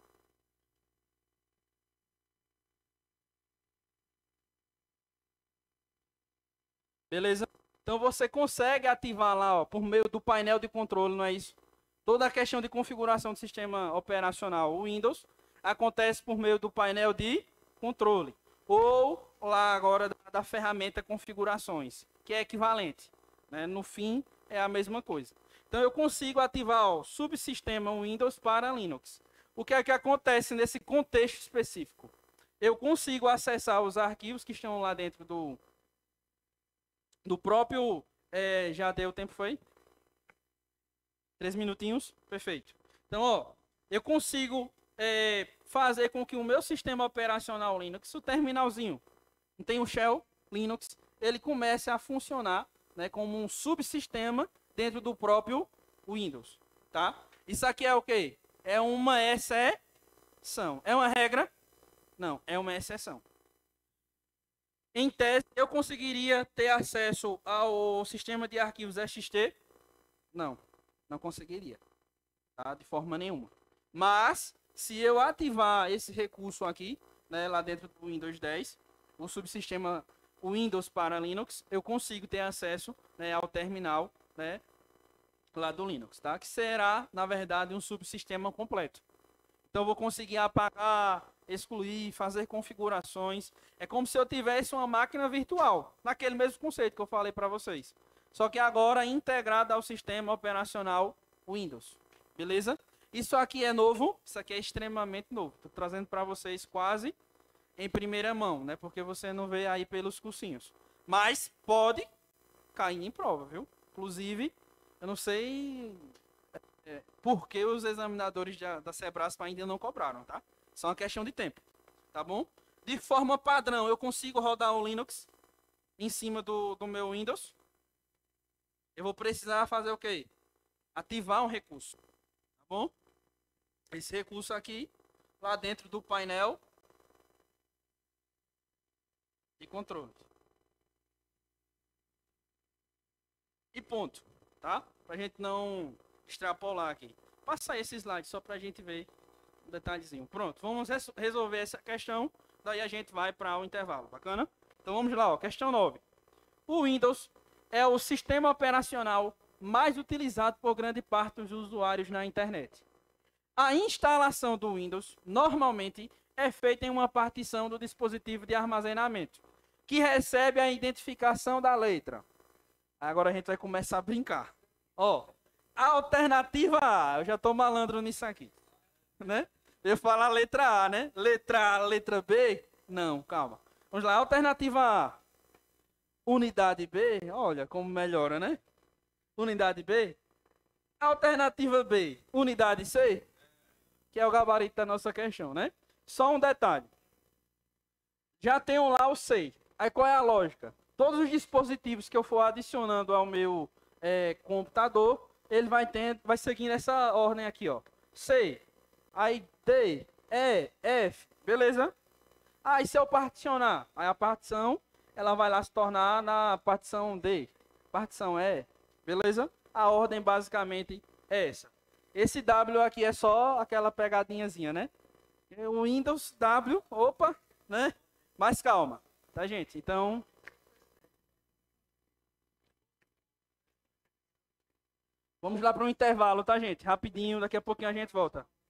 Beleza? Então você consegue ativar lá, ó, por meio do painel de controle, não é isso? Toda a questão de configuração do sistema operacional o Windows acontece por meio do painel de controle. Ou lá agora da ferramenta configurações, que é equivalente. Né? No fim, é a mesma coisa. Então eu consigo ativar o subsistema Windows para Linux. O que é que acontece nesse contexto específico? Eu consigo acessar os arquivos que estão lá dentro do próprio... já deu tempo, foi? 3 minutinhos? Perfeito. Então, ó, eu consigo fazer com que o meu sistema operacional Linux, o terminalzinho, não tem o shell Linux, ele comece a funcionar, né, como um subsistema dentro do próprio Windows, tá? Isso aqui é o quê? É uma exceção. É uma regra? Não, é uma exceção. Em tese, eu conseguiria ter acesso ao sistema de arquivos XT? Não, não conseguiria, tá? De forma nenhuma. Mas, se eu ativar esse recurso aqui, né, lá dentro do Windows 10, o subsistema Windows para Linux, eu consigo ter acesso, né, ao terminal, né, lá do Linux, tá? Que será, na verdade, um subsistema completo. Então, eu vou conseguir apagar, excluir, fazer configurações. É como se eu tivesse uma máquina virtual, naquele mesmo conceito que eu falei para vocês. Só que agora integrada ao sistema operacional Windows. Beleza? Isso aqui é novo, isso aqui é extremamente novo. Estou trazendo para vocês quase em primeira mão, né? Porque você não vê aí pelos cursinhos. Mas pode cair em prova, viu? Inclusive, eu não sei por que os examinadores da Sebraspa ainda não cobraram, tá? Só uma questão de tempo, tá bom? De forma padrão, eu consigo rodar o Linux em cima do meu Windows. Eu vou precisar fazer o quê? Ativar um recurso, tá bom? Esse recurso aqui, lá dentro do painel de controle. E ponto, tá? Pra gente não extrapolar aqui. Passa esse slide só pra gente ver um detalhezinho. Pronto, vamos resolver essa questão, daí a gente vai para o intervalo, bacana? Então vamos lá, ó, questão 9. O Windows é o sistema operacional mais utilizado por grande parte dos usuários na internet. A instalação do Windows normalmente é feita em uma partição do dispositivo de armazenamento, que recebe a identificação da letra. Agora a gente vai começar a brincar. Ó, alternativa A, eu já estou malandro nisso aqui, né? Eu falo a letra A, né? Letra A, letra B? Não, calma. Vamos lá, alternativa A. Unidade B, olha como melhora, né? Unidade B. Alternativa B, unidade C, que é o gabarito da nossa questão, né? Só um detalhe. Já tenho lá o C. Aí qual é a lógica? Todos os dispositivos que eu for adicionando ao meu computador, ele vai seguindo essa ordem aqui, ó. C, aí D, E, F, beleza? Aí se eu particionar, aí a partição, ela vai lá se tornar na partição D, partição E, beleza? A ordem basicamente é essa. Esse W aqui é só aquela pegadinhazinha, né? O Windows W, opa, né? Mas calma, tá, gente? Então, vamos lá para um intervalo, tá, gente? Rapidinho, daqui a pouquinho a gente volta.